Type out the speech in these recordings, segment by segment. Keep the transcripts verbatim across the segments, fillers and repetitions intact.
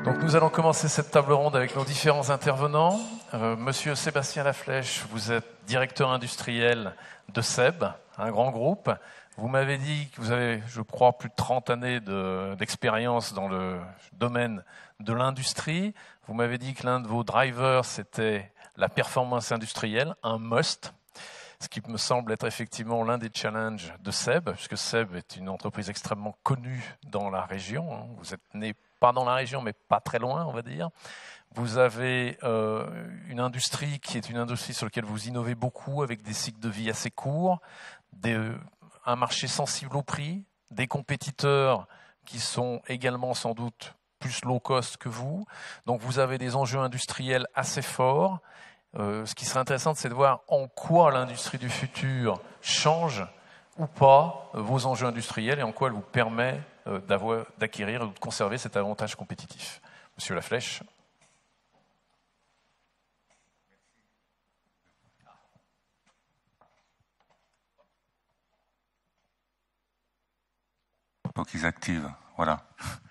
Donc nous allons commencer cette table ronde avec nos différents intervenants. Euh, Monsieur Sébastien Laflèche, vous êtes directeur industriel de S E B, un grand groupe. Vous m'avez dit que vous avez, je crois, plus de trente années de, d'expérience dans le domaine de l'industrie. Vous m'avez dit que l'un de vos drivers, c'était la performance industrielle, un must, ce qui me semble être effectivement l'un des challenges de S E B, puisque S E B est une entreprise extrêmement connue dans la région. Vous êtes né pas dans la région, mais pas très loin, on va dire. Vous avez euh, une industrie qui est une industrie sur laquelle vous innovez beaucoup, avec des cycles de vie assez courts, des, un marché sensible au prix, des compétiteurs qui sont également sans doute plus low cost que vous. Donc vous avez des enjeux industriels assez forts. Euh, ce qui serait intéressant, c'est de voir en quoi l'industrie du futur change ou pas euh, vos enjeux industriels et en quoi elle vous permet euh, d'avoir, d'acquérir ou de conserver cet avantage compétitif. Monsieur Laflèche. Faut qu'ils activent, voilà.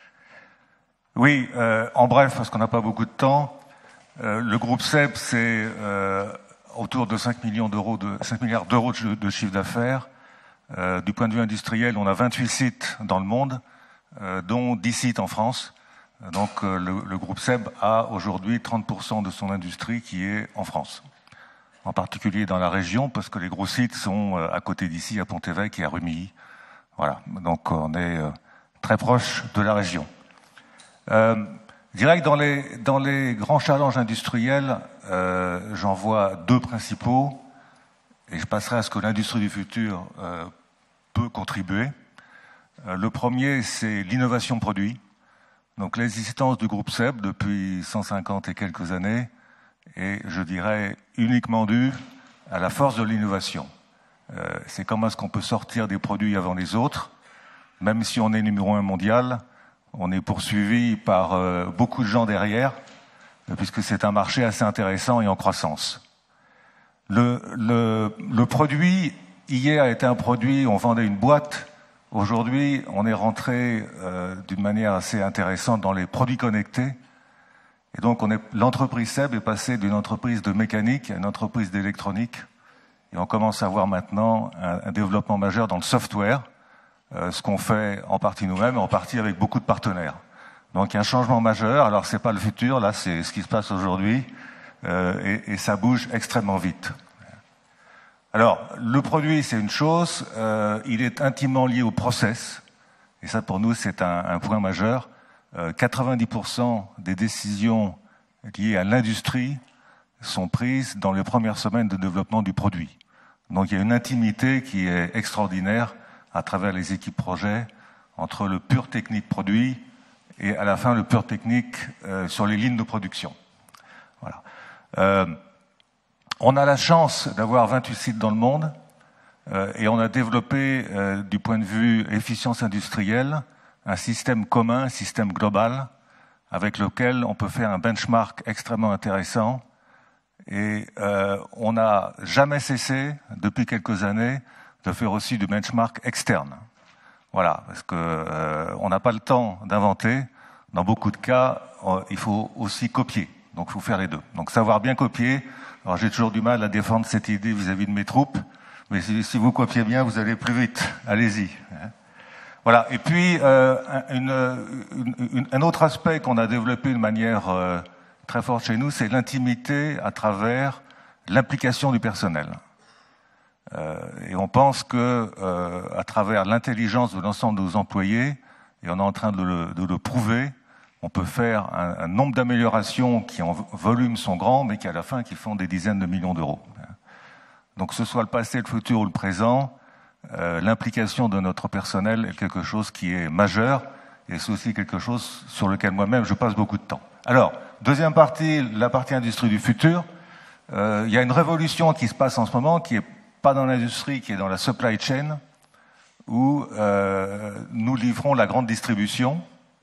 Oui, euh, en bref, parce qu'on n'a pas beaucoup de temps, euh, le groupe S E B, c'est euh, autour de cinq millions d'euros, de cinq milliards d'euros de, de chiffre d'affaires. Euh, du point de vue industriel, on a vingt-huit sites dans le monde, euh, dont dix sites en France. Donc euh, le, le groupe S E B a aujourd'hui trente pour cent de son industrie qui est en France. En particulier dans la région, parce que les gros sites sont euh, à côté d'ici, à Pont-Évêque et à Rumilly. Voilà, donc on est euh, très proche de la région. Euh, je dirais que dans les, dans les grands challenges industriels, euh, j'en vois deux principaux, et je passerai à ce que l'industrie du futur euh, peut contribuer. Euh, le premier, c'est l'innovation produit. Donc l'existence du groupe S E B depuis cent cinquante et quelques années est, je dirais, uniquement due à la force de l'innovation. Euh, c'est comment est-ce qu'on peut sortir des produits avant les autres, même si on est numéro un mondial, on est poursuivi par euh, beaucoup de gens derrière, euh, puisque c'est un marché assez intéressant et en croissance. Le, le, le produit, hier, a été un produit, on vendait une boîte. Aujourd'hui, on est rentré euh, d'une manière assez intéressante dans les produits connectés. Et donc, on est, l'entreprise S E B est passée d'une entreprise de mécanique à une entreprise d'électronique. Et on commence à voir maintenant un, un développement majeur dans le software, euh, ce qu'on fait en partie nous-mêmes et en partie avec beaucoup de partenaires. Donc, il y a un changement majeur. Alors, c'est pas le futur, là, c'est ce qui se passe aujourd'hui. Euh, et, et ça bouge extrêmement vite. Alors, le produit, c'est une chose, euh, il est intimement lié au process, et ça pour nous c'est un, un point majeur. Euh, quatre-vingt-dix pour cent des décisions liées à l'industrie sont prises dans les premières semaines de développement du produit. Donc il y a une intimité qui est extraordinaire à travers les équipes projet, entre le pur technique produit et à la fin le pur technique euh, sur les lignes de production. Voilà. Euh, on a la chance d'avoir vingt-huit sites dans le monde euh, et on a développé, euh, du point de vue efficience industrielle, un système commun, un système global, avec lequel on peut faire un benchmark extrêmement intéressant. Et euh, on n'a jamais cessé, depuis quelques années, de faire aussi du benchmark externe. Voilà, parce que euh, on n'a pas le temps d'inventer. Dans beaucoup de cas, euh, il faut aussi copier. Donc, il faut faire les deux. Donc, savoir bien copier. Alors, j'ai toujours du mal à défendre cette idée vis-à-vis de mes troupes, mais si, si vous copiez bien, vous allez plus vite. Allez-y. Voilà. Et puis, euh, une, une, une, un autre aspect qu'on a développé de manière euh, très forte chez nous, c'est l'intimité à travers l'implication du personnel. Euh, et on pense que, euh, à travers l'intelligence de l'ensemble de nos employés, et on est en train de le, de le prouver, on peut faire un, un nombre d'améliorations qui en volume sont grands, mais qui à la fin qui font des dizaines de millions d'euros. Donc que ce soit le passé, le futur ou le présent, euh, l'implication de notre personnel est quelque chose qui est majeur, et c'est aussi quelque chose sur lequel moi-même je passe beaucoup de temps. Alors, deuxième partie, la partie industrie du futur. Euh, il y a une révolution qui se passe en ce moment, qui est pas dans l'industrie, qui est dans la supply chain, où euh, nous livrons la grande distribution.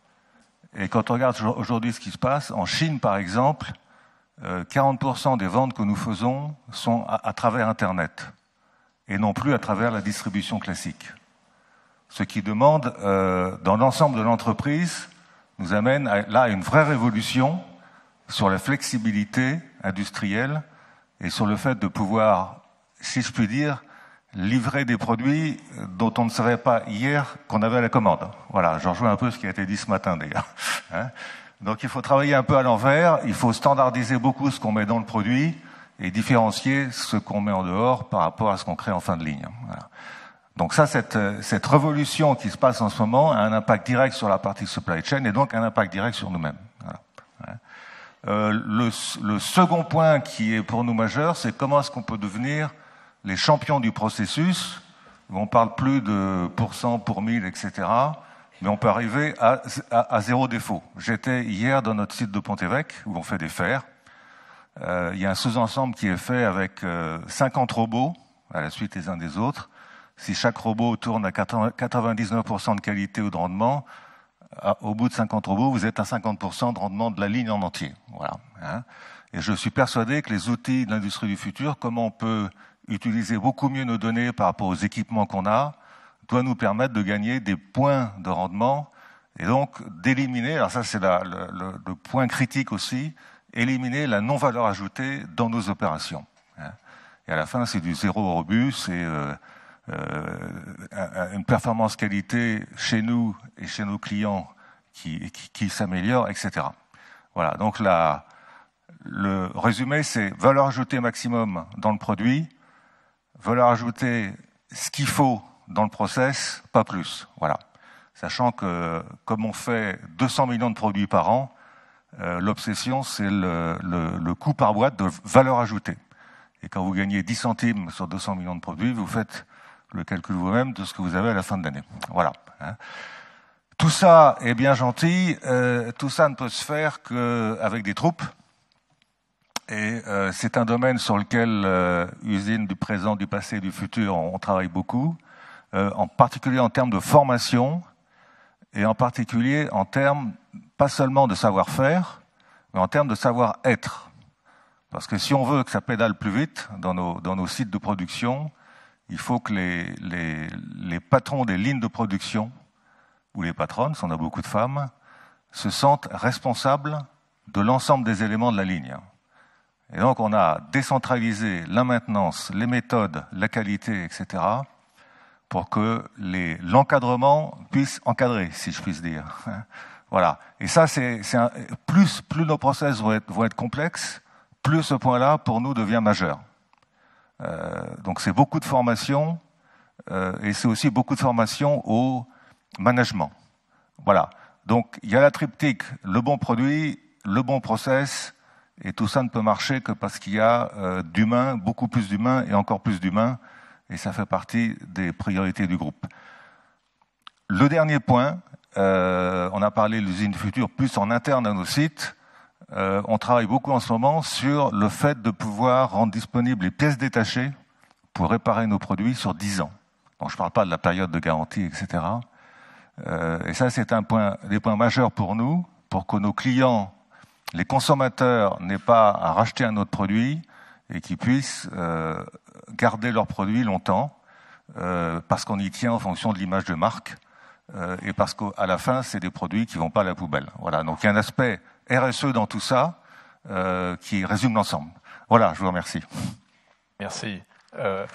Et quand on regarde aujourd'hui ce qui se passe, en Chine par exemple, euh, quarante pour cent des ventes que nous faisons sont à, à travers Internet, et non plus à travers la distribution classique. Ce qui demande, euh, dans l'ensemble de l'entreprise, nous amène à, là à une vraie révolution sur la flexibilité industrielle et sur le fait de pouvoir, si je puis dire, livrer des produits dont on ne savait pas hier qu'on avait à la commande. Voilà, je rejoins un peu ce qui a été dit ce matin d'ailleurs. Hein ? Donc il faut travailler un peu à l'envers, il faut standardiser beaucoup ce qu'on met dans le produit et différencier ce qu'on met en dehors par rapport à ce qu'on crée en fin de ligne. Voilà. Donc ça, cette, cette révolution qui se passe en ce moment a un impact direct sur la partie supply chain et donc un impact direct sur nous-mêmes. Voilà. Euh, le, le second point qui est pour nous majeur, c'est comment est-ce qu'on peut devenir les champions du processus. On parle plus de pourcent pour mille, et cetera. Mais on peut arriver à, à, à zéro défaut. J'étais hier dans notre site de Pont-Évêque où on fait des fers. Euh, il y a un sous-ensemble qui est fait avec euh, cinquante robots à la suite les uns des autres. Si chaque robot tourne à quatre-vingt-dix-neuf pour cent de qualité ou de rendement, à, au bout de cinquante robots, vous êtes à cinquante pour cent de rendement de la ligne en entier. Voilà. Hein. Et je suis persuadé que les outils de l'industrie du futur, comment on peut utiliser beaucoup mieux nos données par rapport aux équipements qu'on a, doit nous permettre de gagner des points de rendement et donc d'éliminer, alors ça c'est la, le, le, le point critique aussi, éliminer la non-valeur ajoutée dans nos opérations. Et à la fin, c'est du zéro au rebut, c'est euh, euh, une performance qualité chez nous et chez nos clients qui, qui, qui s'améliore, et cetera. Voilà, donc la, le résumé, c'est valeur ajoutée maximum dans le produit, valeur ajoutée ce qu'il faut dans le process, pas plus. Voilà. Sachant que, comme on fait deux cents millions de produits par an, euh, l'obsession, c'est le, le, le coût par boîte de valeur ajoutée. Et quand vous gagnez dix centimes sur deux cents millions de produits, vous faites le calcul vous-même de ce que vous avez à la fin de l'année. Voilà. Hein. Tout ça est bien gentil. Euh, tout ça ne peut se faire qu'avec des troupes. Et euh, c'est un domaine sur lequel euh, usines du présent, du passé et du futur, on, on travaille beaucoup. Euh, en particulier en termes de formation et en particulier en termes pas seulement de savoir-faire, mais en termes de savoir-être. Parce que si on veut que ça pédale plus vite dans nos, dans nos sites de production, il faut que les, les, les patrons des lignes de production, ou les patronnes, si on a beaucoup de femmes, se sentent responsables de l'ensemble des éléments de la ligne. Et donc on a décentralisé la maintenance, les méthodes, la qualité, et cetera, pour que les, l'encadrement puisse encadrer, si je puis dire. Voilà. Et ça, c'est, c'est un, plus, plus nos process vont être, vont être complexes, plus ce point-là, pour nous, devient majeur. Euh, donc c'est beaucoup de formation, euh, et c'est aussi beaucoup de formation au management. Voilà. Donc il y a la triptyque, le bon produit, le bon process, et tout ça ne peut marcher que parce qu'il y a euh, d'humains, beaucoup plus d'humains et encore plus d'humains, et ça fait partie des priorités du groupe. Le dernier point, euh, on a parlé de l'usine du futur plus en interne à nos sites. Euh, on travaille beaucoup en ce moment sur le fait de pouvoir rendre disponibles les pièces détachées pour réparer nos produits sur dix ans. Donc je ne parle pas de la période de garantie, et cetera. Euh, et ça, c'est un point, des points majeurs pour nous, pour que nos clients, les consommateurs, n'aient pas à racheter un autre produit et qu'ils puissent euh, garder leurs produits longtemps, euh, parce qu'on y tient en fonction de l'image de marque, euh, et parce qu'à la fin, c'est des produits qui ne vont pas à la poubelle. Voilà. Donc il y a un aspect R S E dans tout ça euh, qui résume l'ensemble. Voilà, je vous remercie. Merci. Euh...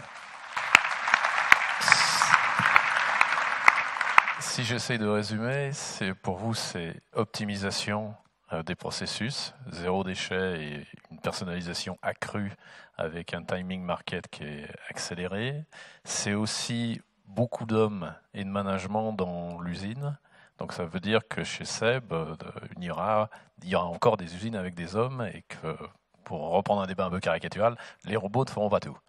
Si j'essaie de résumer, c'est pour vous, c'est optimisation euh, des processus, zéro déchet et une personnalisation accrue avec un timing market qui est accéléré. C'est aussi beaucoup d'hommes et de management dans l'usine. Donc ça veut dire que chez Seb, euh, il, y aura, il y aura encore des usines avec des hommes et que, pour reprendre un débat un peu caricatural, les robots ne feront pas tout.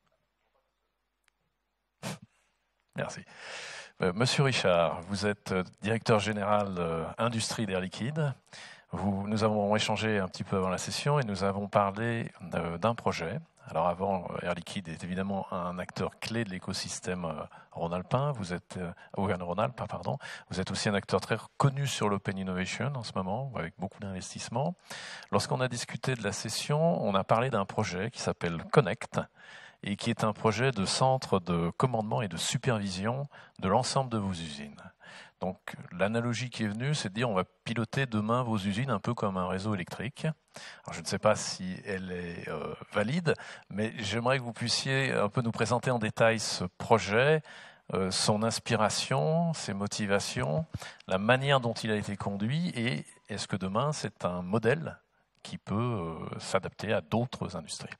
Merci. Euh, Monsieur Richard, vous êtes directeur général euh, industrie d'Air Liquide. Vous, nous avons échangé un petit peu avant la session et nous avons parlé euh, d'un projet. Alors avant, Air Liquide est évidemment un acteur clé de l'écosystème euh, rhône-alpin. Vous êtes euh, Auvergne-Rhône-Alpes, pardon. Vous êtes aussi un acteur très connu sur l'open innovation en ce moment, avec beaucoup d'investissements. Lorsqu'on a discuté de la session, on a parlé d'un projet qui s'appelle Connect, et qui est un projet de centre de commandement et de supervision de l'ensemble de vos usines. Donc l'analogie qui est venue, c'est de dire on va piloter demain vos usines un peu comme un réseau électrique. Alors, je ne sais pas si elle est euh, valide, mais j'aimerais que vous puissiez un peu nous présenter en détail ce projet, euh, son inspiration, ses motivations, la manière dont il a été conduit, et est-ce que demain c'est un modèle qui peut euh, s'adapter à d'autres industries.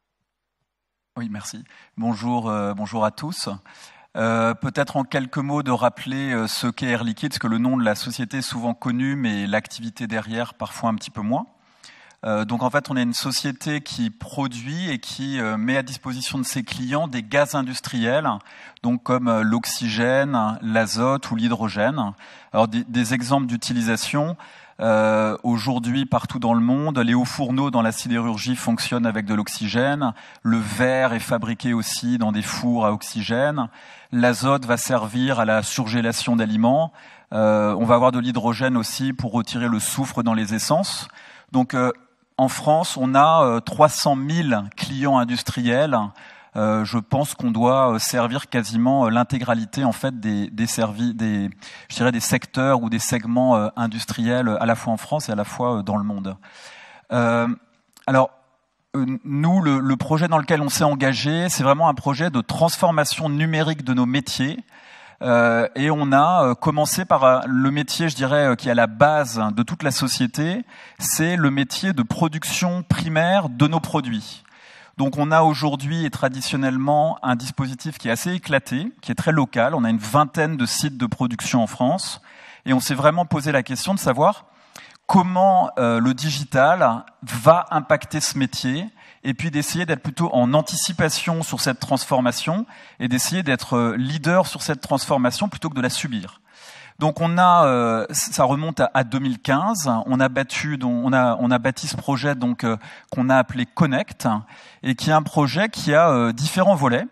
Oui, merci. Bonjour, euh, bonjour à tous. Euh, peut-être en quelques mots de rappeler euh, ce qu'est Air Liquide, parce que le nom de la société est souvent connu, mais l'activité derrière parfois un petit peu moins. Euh, donc en fait, on est une société qui produit et qui euh, met à disposition de ses clients des gaz industriels, donc comme euh, l'oxygène, l'azote ou l'hydrogène. Alors des, des exemples d'utilisation. Euh, aujourd'hui, partout dans le monde, les hauts fourneaux dans la sidérurgie fonctionnent avec de l'oxygène. Le verre est fabriqué aussi dans des fours à oxygène. L'azote va servir à la surgélation d'aliments. Euh, on va avoir de l'hydrogène aussi pour retirer le soufre dans les essences. Donc, euh, en France, on a euh, trois cent mille clients industriels. Euh, je pense qu'on doit servir quasiment l'intégralité en fait des, des servis, des, je dirais des secteurs ou des segments euh, industriels à la fois en France et à la fois euh, dans le monde. Euh, alors euh, nous, le, le projet dans lequel on s'est engagé, c'est vraiment un projet de transformation numérique de nos métiers. Euh, et on a euh, commencé par euh, le métier, je dirais, euh, qui est à la base de toute la société, c'est le métier de production primaire de nos produits. Donc on a aujourd'hui et traditionnellement un dispositif qui est assez éclaté, qui est très local. On a une vingtaine de sites de production en France et on s'est vraiment posé la question de savoir comment euh, le digital va impacter ce métier et puis d'essayer d'être plutôt en anticipation sur cette transformation et d'essayer d'être leader sur cette transformation plutôt que de la subir. Donc on a, euh, ça remonte à, à deux mille quinze. On a battu, donc, on a, on a bâti ce projet donc euh, qu'on a appelé Connect, et qui est un projet qui a euh, différents volets.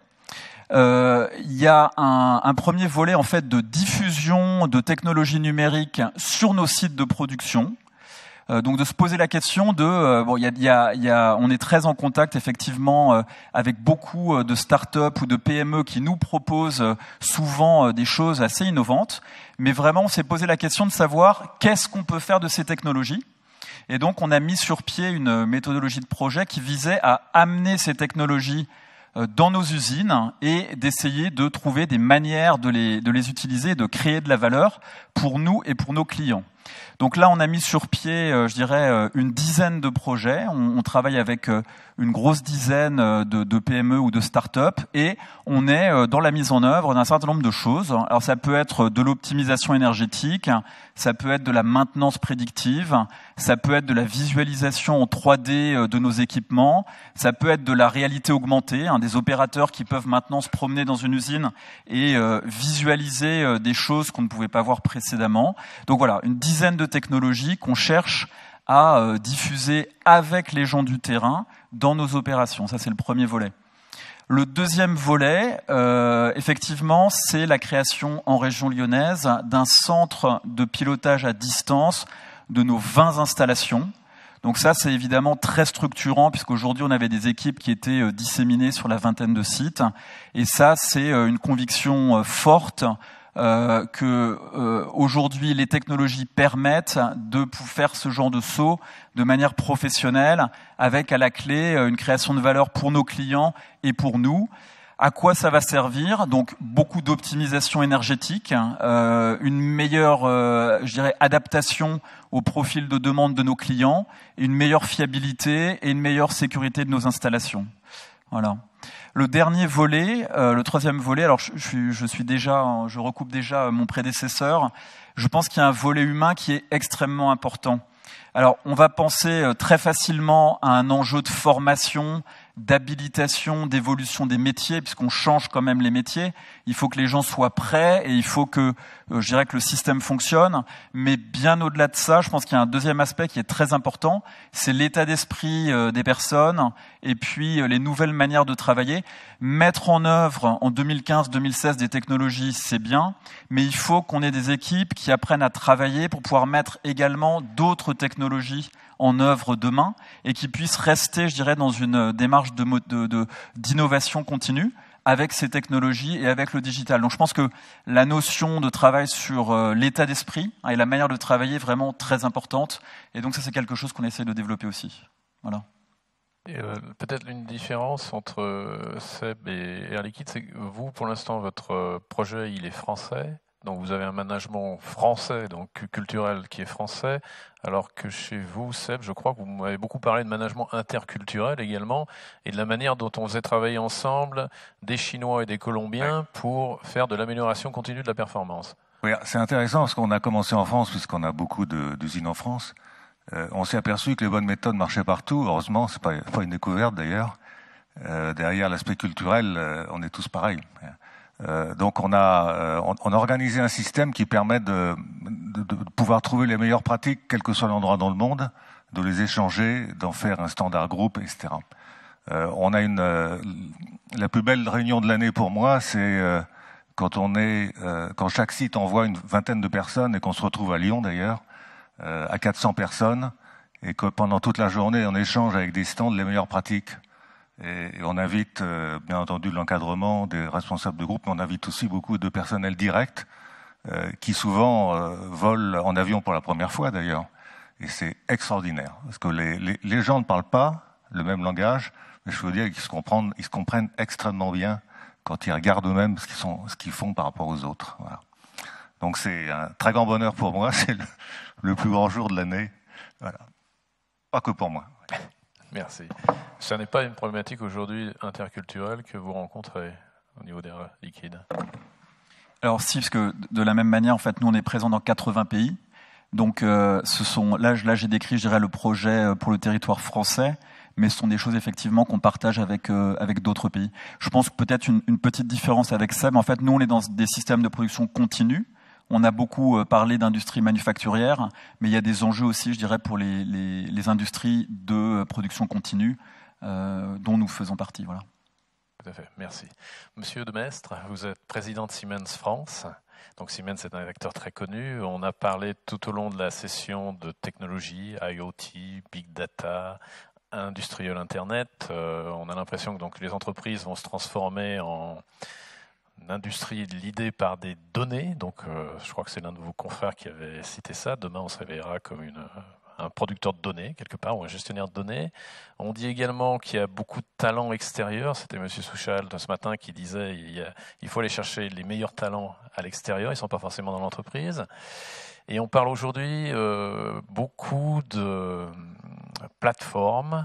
Euh, il y a un, un premier volet en fait de diffusion de technologies numériques sur nos sites de production. Euh, donc de se poser la question de euh, bon, il y a, il y a, il y a, on est très en contact effectivement euh, avec beaucoup euh, de start-up ou de P M E qui nous proposent euh, souvent euh, des choses assez innovantes, mais vraiment on s'est posé la question de savoir qu'est-ce qu'on peut faire de ces technologies. Et donc on a mis sur pied une méthodologie de projet qui visait à amener ces technologies euh, dans nos usines et d'essayer de trouver des manières de les, de les utiliser, de créer de la valeur pour nous et pour nos clients. Donc là, on a mis sur pied, euh, je dirais, euh, une dizaine de projets. On, on travaille avec euh, une grosse dizaine de, de P M E ou de start-up et on est euh, dans la mise en œuvre d'un certain nombre de choses. Alors ça peut être de l'optimisation énergétique, ça peut être de la maintenance prédictive, ça peut être de la visualisation en trois D euh, de nos équipements, ça peut être de la réalité augmentée, hein, des opérateurs qui peuvent maintenant se promener dans une usine et euh, visualiser euh, des choses qu'on ne pouvait pas voir précédemment. Donc voilà, une dizaine de technologies qu'on cherche à euh, diffuser avec les gens du terrain dans nos opérations. Ça, c'est le premier volet. Le deuxième volet, euh, effectivement, c'est la création en région lyonnaise d'un centre de pilotage à distance de nos vingt installations. Donc ça, c'est évidemment très structurant puisqu'aujourd'hui, on avait des équipes qui étaient euh, disséminées sur la vingtaine de sites. Et ça, c'est euh, une conviction euh, forte Euh, que euh, aujourd'hui les technologies permettent de faire ce genre de saut de manière professionnelle, avec à la clé une création de valeur pour nos clients et pour nous. À quoi ça va servir? Donc beaucoup d'optimisation énergétique, euh, une meilleure, euh, je dirais, adaptation au profil de demande de nos clients, une meilleure fiabilité et une meilleure sécurité de nos installations. Voilà. Le dernier volet, euh, le troisième volet, alors je, je, je suis déjà, je recoupe déjà mon prédécesseur. Je pense qu'il y a un volet humain qui est extrêmement important. Alors, on va penser très facilement à un enjeu de formation, d'habilitation, d'évolution des métiers, puisqu'on change quand même les métiers. Il faut que les gens soient prêts et il faut que, euh, je dirais que le système fonctionne. Mais bien au-delà de ça, je pense qu'il y a un deuxième aspect qui est très important, c'est l'état d'esprit euh, des personnes et puis euh, les nouvelles manières de travailler. Mettre en œuvre en deux mille quinze deux mille seize des technologies, c'est bien, mais il faut qu'on ait des équipes qui apprennent à travailler pour pouvoir mettre également d'autres technologies en œuvre demain et qui puissent rester, je dirais, dans une démarche de, de, de, d'innovation continue avec ces technologies et avec le digital. Donc je pense que la notion de travail sur euh, l'état d'esprit hein, et la manière de travailler est vraiment très importante. Et donc ça, c'est quelque chose qu'on essaie de développer aussi. Voilà. Euh, peut-être une différence entre euh, Seb et Air Liquide, c'est que vous, pour l'instant, votre euh, projet, il est français. Donc vous avez un management français, donc culturel qui est français, alors que chez vous, Seb, je crois que vous m'avez beaucoup parlé de management interculturel également, et de la manière dont on faisait travailler ensemble des Chinois et des Colombiens pour faire de l'amélioration continue de la performance. Oui, c'est intéressant parce qu'on a commencé en France, puisqu'on a beaucoup de, d'usines en France. Euh, on s'est aperçu que les bonnes méthodes marchaient partout. Heureusement, c'est pas, pas une découverte d'ailleurs. Euh, derrière l'aspect culturel, euh, on est tous pareils. Euh, donc on a, euh, on, on a organisé un système qui permet de, de, de pouvoir trouver les meilleures pratiques, quel que soit l'endroit dans le monde, de les échanger, d'en faire un standard groupe, et cetera. Euh, on a une, euh, la plus belle réunion de l'année pour moi, c'est euh, quand on est, euh, quand chaque site envoie une vingtaine de personnes et qu'on se retrouve à Lyon d'ailleurs, euh, à quatre cents personnes, et que pendant toute la journée on échange avec des stands les meilleures pratiques. Et on invite, euh, bien entendu, l'encadrement des responsables de groupe, mais on invite aussi beaucoup de personnel direct euh, qui souvent euh, volent en avion pour la première fois d'ailleurs. Et c'est extraordinaire, parce que les, les, les gens ne parlent pas le même langage, mais je veux dire qu'ils se comprennent, ils se comprennent extrêmement bien quand ils regardent eux-mêmes ce qu'ils sont, ce qu'ils font par rapport aux autres. Voilà. Donc c'est un très grand bonheur pour moi, c'est le, le plus grand jour de l'année. Voilà. Pas que pour moi. Merci. Ce n'est pas une problématique aujourd'hui interculturelle que vous rencontrez au niveau des liquides? Alors si, parce que de la même manière, en fait, nous on est présents dans quatre-vingts pays. Donc euh, ce sont, là, là j'ai décrit, je dirais, le projet pour le territoire français, mais ce sont des choses effectivement qu'on partage avec euh, avec d'autres pays. Je pense que peut-être une, une petite différence avec Seb. En fait, nous on est dans des systèmes de production continue. On a beaucoup parlé d'industrie manufacturière, mais il y a des enjeux aussi, je dirais, pour les, les, les industries de production continue, euh, dont nous faisons partie. Voilà. Tout à fait, merci. Monsieur Demestre, vous êtes président de Siemens France. Donc Siemens est un acteur très connu. On a parlé tout au long de la session de technologie, IoT, Big Data, industriel Internet. Euh, on a l'impression que donc, les entreprises vont se transformer en industrie l'idée par des données, donc euh, je crois que c'est l'un de vos confrères qui avait cité ça. Demain, on se réveillera comme une, un producteur de données, quelque part, ou un gestionnaire de données. On dit également qu'il y a beaucoup de talents extérieurs. C'était M. Souchal ce matin qui disait il, y a, il faut aller chercher les meilleurs talents à l'extérieur, ils ne sont pas forcément dans l'entreprise. Et on parle aujourd'hui euh, beaucoup de plateformes,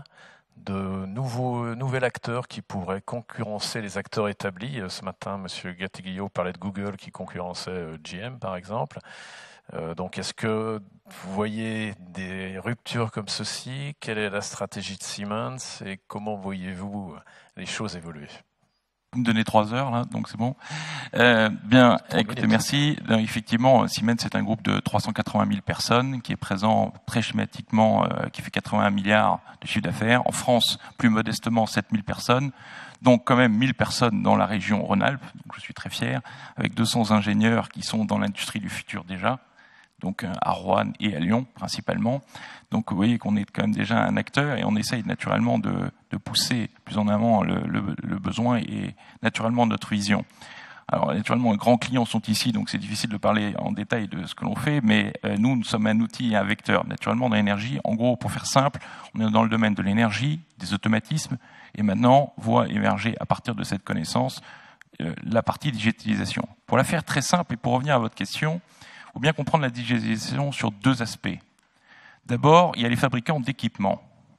de nouveaux, nouvel acteur qui pourrait concurrencer les acteurs établis. Ce matin, M. Gattiglio parlait de Google qui concurrençait G M, par exemple. Euh, donc, est-ce que vous voyez des ruptures comme ceci? Quelle est la stratégie de Siemens et comment voyez-vous les choses évoluer? Vous me donnez trois heures, là, donc c'est bon. Euh, bien, écoutez, merci. Donc, effectivement, Siemens, c'est un groupe de trois cent quatre-vingt mille personnes qui est présent très schématiquement, euh, qui fait quatre-vingts milliards de chiffre d'affaires. En France, plus modestement, sept mille personnes. Donc, quand même, mille personnes dans la région Rhône-Alpes. Donc, je suis très fier. Avec deux cents ingénieurs qui sont dans l'industrie du futur déjà. Donc, à Rouen et à Lyon, principalement. Donc, vous voyez qu'on est quand même déjà un acteur et on essaye naturellement de, de pousser plus en avant le, le, le besoin et naturellement notre vision. Alors, naturellement, les grands clients sont ici, donc c'est difficile de parler en détail de ce que l'on fait, mais euh, nous, nous sommes un outil et un vecteur, naturellement, dans l'énergie. En gros, pour faire simple, on est dans le domaine de l'énergie, des automatismes, et maintenant, voit émerger à partir de cette connaissance euh, la partie digitalisation. Pour la faire très simple et pour revenir à votre question, il faut bien comprendre la digitalisation sur deux aspects. D'abord, il y a les fabricants d'équipements.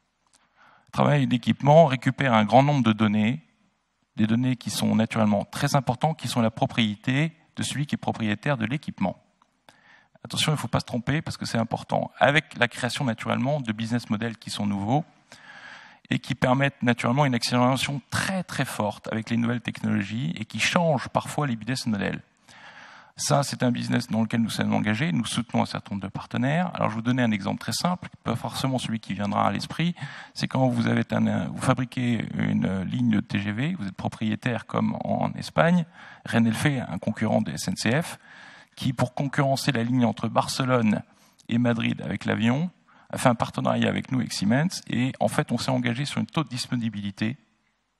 Le travail d'équipement récupère un grand nombre de données, des données qui sont naturellement très importantes, qui sont la propriété de celui qui est propriétaire de l'équipement. Attention, il ne faut pas se tromper parce que c'est important. Avec la création naturellement de business models qui sont nouveaux et qui permettent naturellement une accélération très très forte avec les nouvelles technologies et qui changent parfois les business models. Ça, c'est un business dans lequel nous sommes engagés. Nous soutenons un certain nombre de partenaires. Alors, je vais vous donner un exemple très simple, pas forcément celui qui viendra à l'esprit. C'est quand vous avez un, vous fabriquez une ligne de T G V, vous êtes propriétaire comme en Espagne. Rennes fait un concurrent de S N C F, qui, pour concurrencer la ligne entre Barcelone et Madrid avec l'avion, a fait un partenariat avec nous, avec Siemens, et en fait, on s'est engagé sur une taux de disponibilité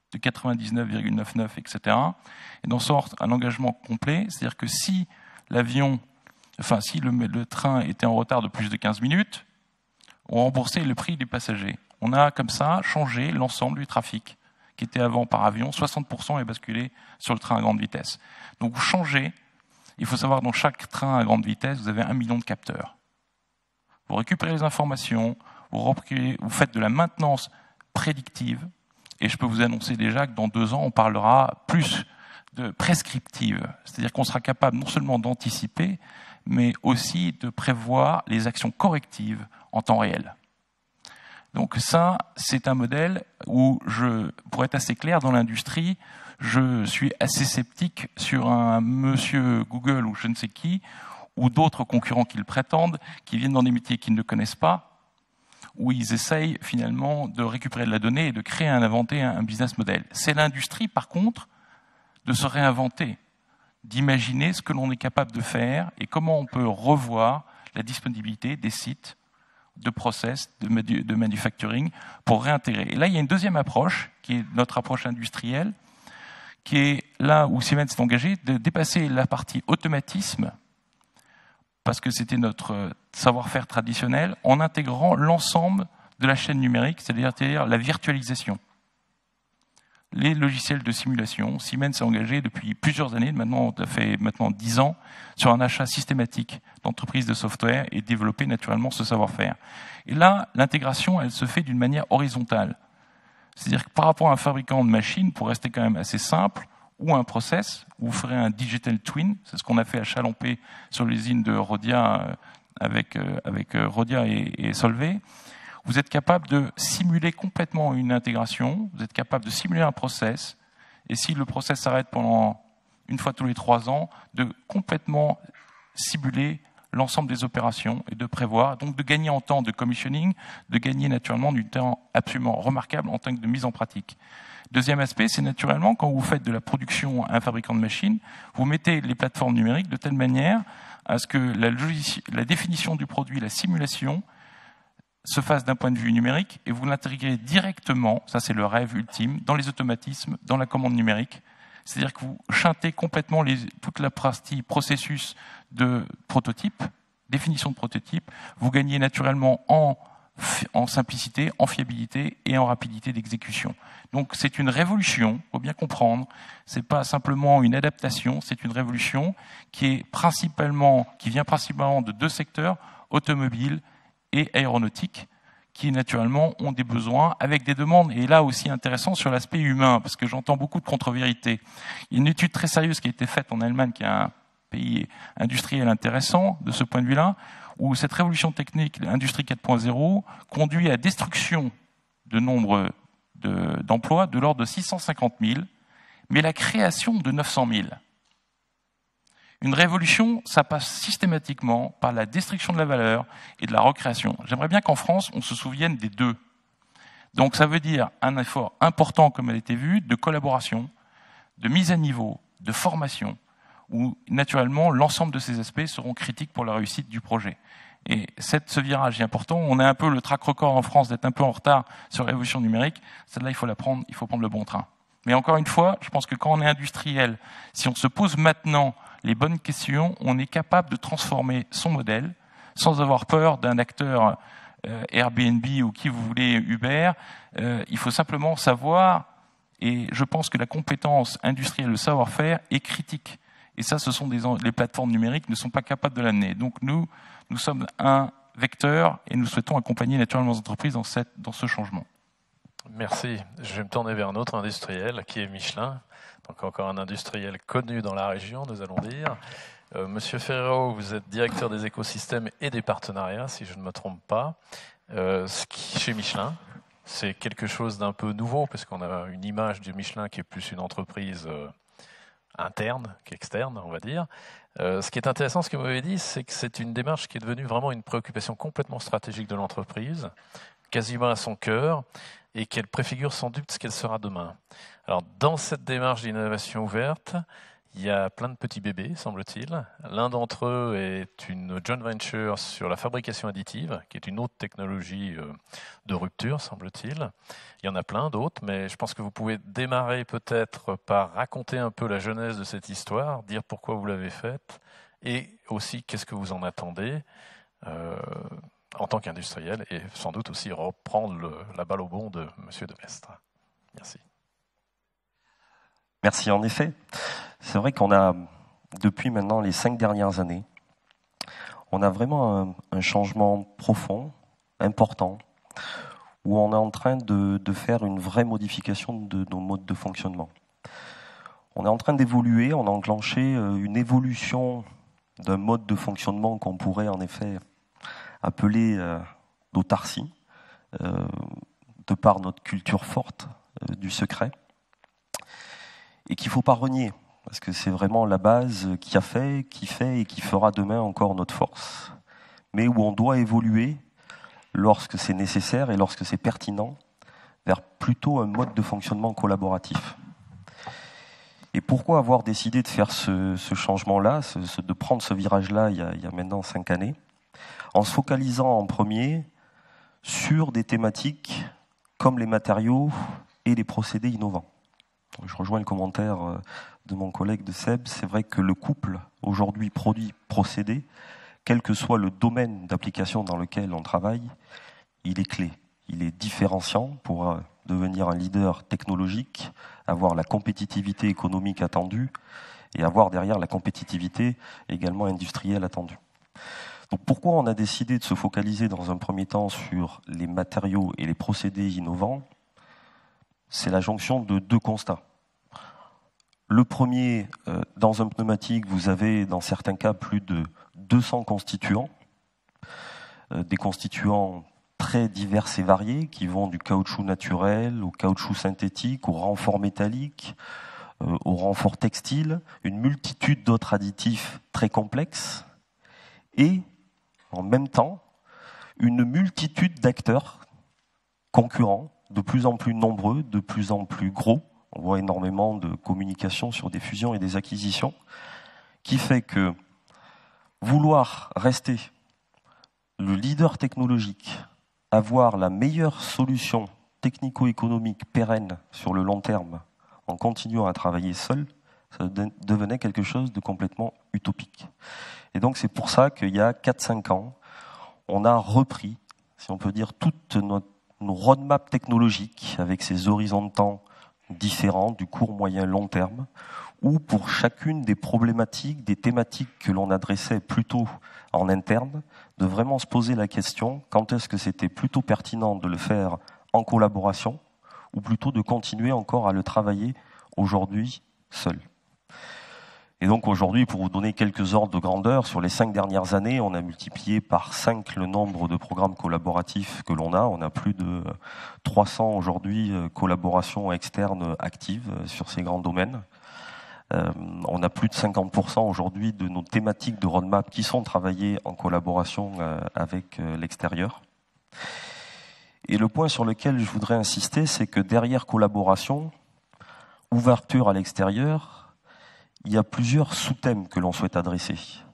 de quatre-vingt-dix-neuf virgule quatre-vingt-dix-neuf, et cetera. Et d'en sorte un engagement complet, c'est-à-dire que si l'avion, enfin si le, le train était en retard de plus de quinze minutes, on remboursait le prix des passagers. On a comme ça changé l'ensemble du trafic qui était avant par avion, soixante pour cent est basculé sur le train à grande vitesse. Donc vous changez, il faut savoir dans chaque train à grande vitesse, vous avez un million de capteurs. Vous récupérez les informations, vous, vous faites de la maintenance prédictive, et je peux vous annoncer déjà que dans deux ans, on parlera plus de prescriptive, c'est-à-dire qu'on sera capable non seulement d'anticiper, mais aussi de prévoir les actions correctives en temps réel. Donc ça, c'est un modèle où, je, pour être assez clair, dans l'industrie, je suis assez sceptique sur un monsieur Google ou je ne sais qui, ou d'autres concurrents qui le prétendent, qui viennent dans des métiers qu'ils ne connaissent pas, où ils essayent finalement de récupérer de la donnée et de créer, un, inventer un business model. C'est l'industrie, par contre, de se réinventer, d'imaginer ce que l'on est capable de faire et comment on peut revoir la disponibilité des sites, de process, de, manu de manufacturing pour réintégrer. Et là, il y a une deuxième approche, qui est notre approche industrielle, qui est là où Siemens s'est engagé, de dépasser la partie automatisme, parce que c'était notre savoir-faire traditionnel, en intégrant l'ensemble de la chaîne numérique, c'est-à-dire la virtualisation. Les logiciels de simulation, Siemens s'est engagé depuis plusieurs années, maintenant ça fait maintenant dix ans, sur un achat systématique d'entreprises de software et développer naturellement ce savoir-faire. Et là, l'intégration, elle se fait d'une manière horizontale. C'est-à-dire que par rapport à un fabricant de machines, pour rester quand même assez simple, ou un process, vous ferez un digital twin, c'est ce qu'on a fait à Chalampé sur l'usine de Rhodia avec, avec Rhodia et, et Solvay. Vous êtes capable de simuler complètement une intégration, vous êtes capable de simuler un process, et si le process s'arrête pendant une fois tous les trois ans, de complètement simuler l'ensemble des opérations et de prévoir, donc de gagner en temps de commissioning, de gagner naturellement du temps absolument remarquable en termes de mise en pratique. Deuxième aspect, c'est naturellement quand vous faites de la production à un fabricant de machines, vous mettez les plateformes numériques de telle manière à ce que la, la définition du produit, la simulation, se fasse d'un point de vue numérique et vous l'intégrez directement, ça c'est le rêve ultime, dans les automatismes, dans la commande numérique. C'est-à-dire que vous chantez complètement les, toute la partie processus de prototype, définition de prototype, vous gagnez naturellement en, en simplicité, en fiabilité et en rapidité d'exécution. Donc c'est une révolution, il faut bien comprendre, c'est pas simplement une adaptation, c'est une révolution qui est principalement, qui vient principalement de deux secteurs, automobile et aéronautique, qui naturellement ont des besoins avec des demandes, et là aussi intéressant sur l'aspect humain, parce que j'entends beaucoup de contre-vérités. Il y a une étude très sérieuse qui a été faite en Allemagne, qui est un pays industriel intéressant de ce point de vue-là, où cette révolution technique, l'industrie quatre point zéro, conduit à destruction de nombre d'emplois de, de l'ordre de six cent cinquante mille, mais la création de neuf cent mille. Une révolution, ça passe systématiquement par la destruction de la valeur et de la recréation. J'aimerais bien qu'en France, on se souvienne des deux. Donc ça veut dire un effort important, comme elle a été vu, de collaboration, de mise à niveau, de formation, où naturellement l'ensemble de ces aspects seront critiques pour la réussite du projet. Et cette, ce virage est important. On a un peu le track record en France d'être un peu en retard sur la révolution numérique. Celle-là, il faut la prendre, il faut prendre le bon train. Mais encore une fois, je pense que quand on est industriel, si on se pose maintenant les bonnes questions, on est capable de transformer son modèle sans avoir peur d'un acteur euh, Airbnb ou qui vous voulez, Uber. Euh, il faut simplement savoir, et je pense que la compétence industrielle, le savoir-faire est critique. Et ça, ce sont des, les plateformes numériques ne sont pas capables de l'amener. Donc nous, nous sommes un vecteur et nous souhaitons accompagner naturellement les entreprises dans, cette, dans ce changement. Merci. Je vais me tourner vers un autre industriel qui est Michelin. Donc encore un industriel connu dans la région, nous allons dire. Euh, Monsieur Ferrero, vous êtes directeur des écosystèmes et des partenariats, si je ne me trompe pas. Euh, ce qui, chez Michelin, c'est quelque chose d'un peu nouveau, parce qu'on a une image du Michelin qui est plus une entreprise euh, interne qu'externe, on va dire. Euh, ce qui est intéressant, ce que vous m'avez dit, c'est que c'est une démarche qui est devenue vraiment une préoccupation complètement stratégique de l'entreprise, quasiment à son cœur, et qu'elle préfigure sans doute ce qu'elle sera demain. Alors, dans cette démarche d'innovation ouverte, il Il y a plein de petits bébés, semble-t-il. L'un d'entre eux est une joint venture sur la fabrication additive, qui est une autre technologie de rupture, semble-t-il. Il y en a plein d'autres, mais je pense que vous pouvez démarrer peut-être par raconter un peu la genèse de cette histoire, dire pourquoi vous l'avez faite, et aussi qu'est-ce que vous en attendez euh, en tant qu'industriel, et sans doute aussi reprendre le, la balle au bond de M. Demestre. Merci. Merci, en effet. C'est vrai qu'on a, depuis maintenant les cinq dernières années, on a vraiment un, un changement profond, important, où on est en train de, de faire une vraie modification de nos modes de fonctionnement. On est en train d'évoluer, on a enclenché une évolution d'un mode de fonctionnement qu'on pourrait en effet appeler euh, d'autarcie, euh, de par notre culture forte euh, du secret, et qu'il ne faut pas renier, parce que c'est vraiment la base qui a fait, qui fait et qui fera demain encore notre force, mais où on doit évoluer lorsque c'est nécessaire et lorsque c'est pertinent, vers plutôt un mode de fonctionnement collaboratif. Et pourquoi avoir décidé de faire ce, ce changement-là, ce, ce, de prendre ce virage-là il y a, il y a maintenant cinq années, en se focalisant en premier sur des thématiques comme les matériaux et les procédés innovants. Je rejoins le commentaire de mon collègue de Seb, c'est vrai que le couple aujourd'hui produit-procédé, quel que soit le domaine d'application dans lequel on travaille, il est clé, il est différenciant pour devenir un leader technologique, avoir la compétitivité économique attendue et avoir derrière la compétitivité également industrielle attendue. Donc pourquoi on a décidé de se focaliser dans un premier temps sur les matériaux et les procédés innovants? C'est la jonction de deux constats. Le premier, euh, dans un pneumatique, vous avez dans certains cas plus de deux cents constituants, euh, des constituants très divers et variés qui vont du caoutchouc naturel au caoutchouc synthétique, au renfort métallique, euh, au renfort textile, une multitude d'autres additifs très complexes et en même temps une multitude d'acteurs concurrents de plus en plus nombreux, de plus en plus gros. On voit énormément de communication sur des fusions et des acquisitions, qui fait que vouloir rester le leader technologique, avoir la meilleure solution technico-économique pérenne sur le long terme, en continuant à travailler seul, ça devenait quelque chose de complètement utopique. Et donc c'est pour ça qu'il y a quatre cinq ans, on a repris, si on peut dire, toute notre nos roadmaps technologiques avec ces horizons de temps différents, du court, moyen, long terme, où pour chacune des problématiques, des thématiques que l'on adressait plutôt en interne, de vraiment se poser la question quand est-ce que c'était plutôt pertinent de le faire en collaboration ou plutôt de continuer encore à le travailler aujourd'hui seul. Et donc aujourd'hui, pour vous donner quelques ordres de grandeur, sur les cinq dernières années, on a multiplié par cinq le nombre de programmes collaboratifs que l'on a. On a plus de trois cents aujourd'hui collaborations externes actives sur ces grands domaines. Euh, on a plus de cinquante pour cent aujourd'hui de nos thématiques de roadmap qui sont travaillées en collaboration euh, avec euh, l'extérieur. Et le point sur lequel je voudrais insister, c'est que derrière collaboration, ouverture à l'extérieur, il y a plusieurs sous-thèmes que l'on souhaite adresser.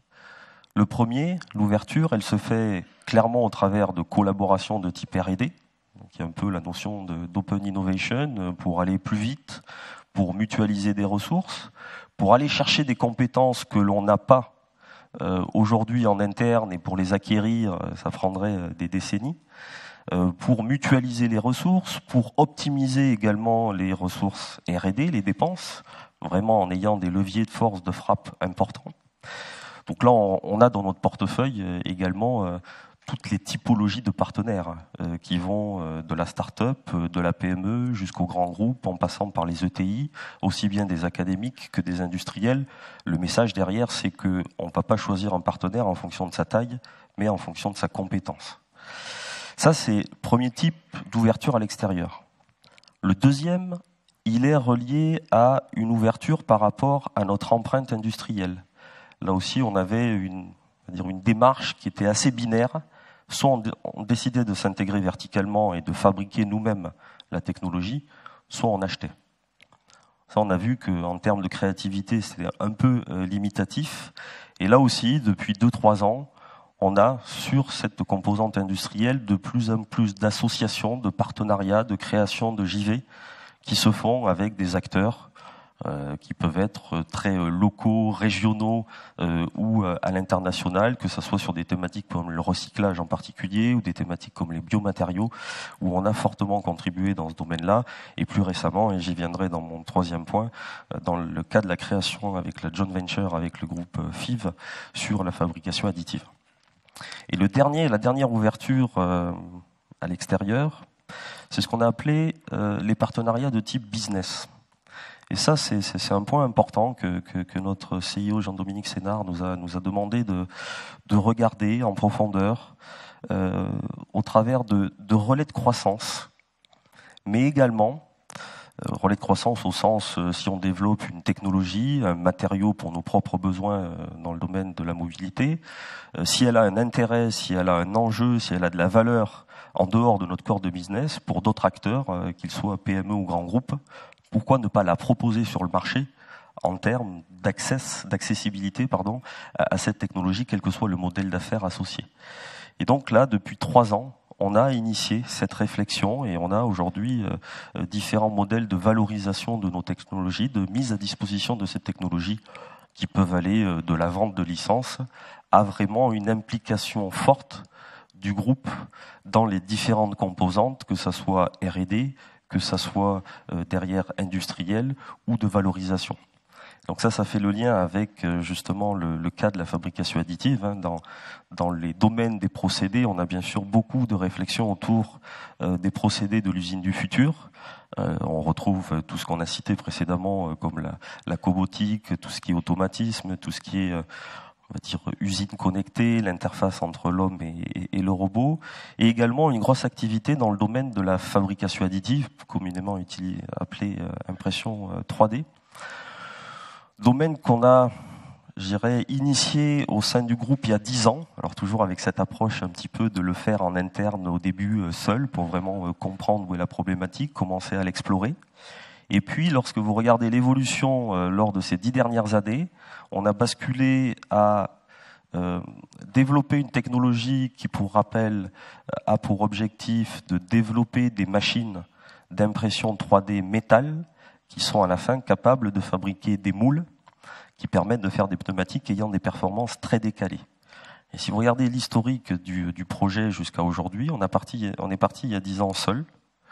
Le premier, l'ouverture, elle se fait clairement au travers de collaborations de type R et D. Donc, il y a un peu la notion de, d'open innovation pour aller plus vite, pour mutualiser des ressources, pour aller chercher des compétences que l'on n'a pas euh, aujourd'hui en interne et pour les acquérir, ça prendrait des décennies, euh, pour mutualiser les ressources, pour optimiser également les ressources R et D, les dépenses, vraiment en ayant des leviers de force de frappe importants. Donc là, on a dans notre portefeuille également euh, toutes les typologies de partenaires euh, qui vont euh, de la start-up, euh, de la P M E jusqu'aux grands groupes, en passant par les E T I, aussi bien des académiques que des industriels. Le message derrière, c'est qu'on ne va pas choisir un partenaire en fonction de sa taille, mais en fonction de sa compétence. Ça, c'est le premier type d'ouverture à l'extérieur. Le deuxième, il est relié à une ouverture par rapport à notre empreinte industrielle. Là aussi, on avait une, on va dire une démarche qui était assez binaire. Soit on, on décidait de s'intégrer verticalement et de fabriquer nous-mêmes la technologie, soit on achetait. Ça, on a vu qu'en termes de créativité, c'était un peu euh, limitatif. Et là aussi, depuis deux trois ans, on a sur cette composante industrielle de plus en plus d'associations, de partenariats, de création de J V qui se font avec des acteurs euh, qui peuvent être très euh, locaux, régionaux euh, ou euh, à l'international, que ce soit sur des thématiques comme le recyclage en particulier ou des thématiques comme les biomatériaux, où on a fortement contribué dans ce domaine-là. Et plus récemment, et j'y viendrai dans mon troisième point, euh, dans le cas de la création avec la joint venture avec le groupe euh, F I V sur la fabrication additive. Et le dernier, la dernière ouverture euh, à l'extérieur, c'est ce qu'on a appelé euh, les partenariats de type business. Et ça, c'est, c'est, c'est un point important que, que, que notre C I O Jean-Dominique Sénard nous a, nous a demandé de, de regarder en profondeur euh, au travers de, de relais de croissance, mais également euh, relais de croissance au sens euh, si on développe une technologie, un matériau pour nos propres besoins euh, dans le domaine de la mobilité, euh, si elle a un intérêt, si elle a un enjeu, si elle a de la valeur en dehors de notre corps de business pour d'autres acteurs, euh, qu'ils soient P M E ou grands groupes, pourquoi ne pas la proposer sur le marché en termes d'access, d'accessibilité pardon, à cette technologie, quel que soit le modèle d'affaires associé. Et donc là, depuis trois ans, on a initié cette réflexion et on a aujourd'hui euh, différents modèles de valorisation de nos technologies, de mise à disposition de ces technologies qui peuvent aller euh, de la vente de licences à vraiment une implication forte du groupe dans les différentes composantes, que ça soit R et D, que ça soit euh, derrière industriel ou de valorisation. Donc ça, ça fait le lien avec euh, justement le, le cas de la fabrication additive. Hein. Dans, dans les domaines des procédés, on a bien sûr beaucoup de réflexions autour euh, des procédés de l'usine du futur. Euh, on retrouve euh, tout ce qu'on a cité précédemment, euh, comme la, la cobotique, tout ce qui est automatisme, tout ce qui est... Euh, on va dire usine connectée, l'interface entre l'homme et, et, et le robot, et également une grosse activité dans le domaine de la fabrication additive, communément utilisé, appelée euh, impression euh, trois D. Domaine qu'on a, je dirais, initié au sein du groupe il y a dix ans, alors toujours avec cette approche un petit peu de le faire en interne au début euh, seul, pour vraiment euh, comprendre où est la problématique, commencer à l'explorer. Et puis, lorsque vous regardez l'évolution euh, lors de ces dix dernières années, on a basculé à euh, développer une technologie qui, pour rappel, a pour objectif de développer des machines d'impression trois D métal qui sont à la fin capables de fabriquer des moules qui permettent de faire des pneumatiques ayant des performances très décalées. Et si vous regardez l'historique du, du projet jusqu'à aujourd'hui, on, a parti, on est parti il y a dix ans seul.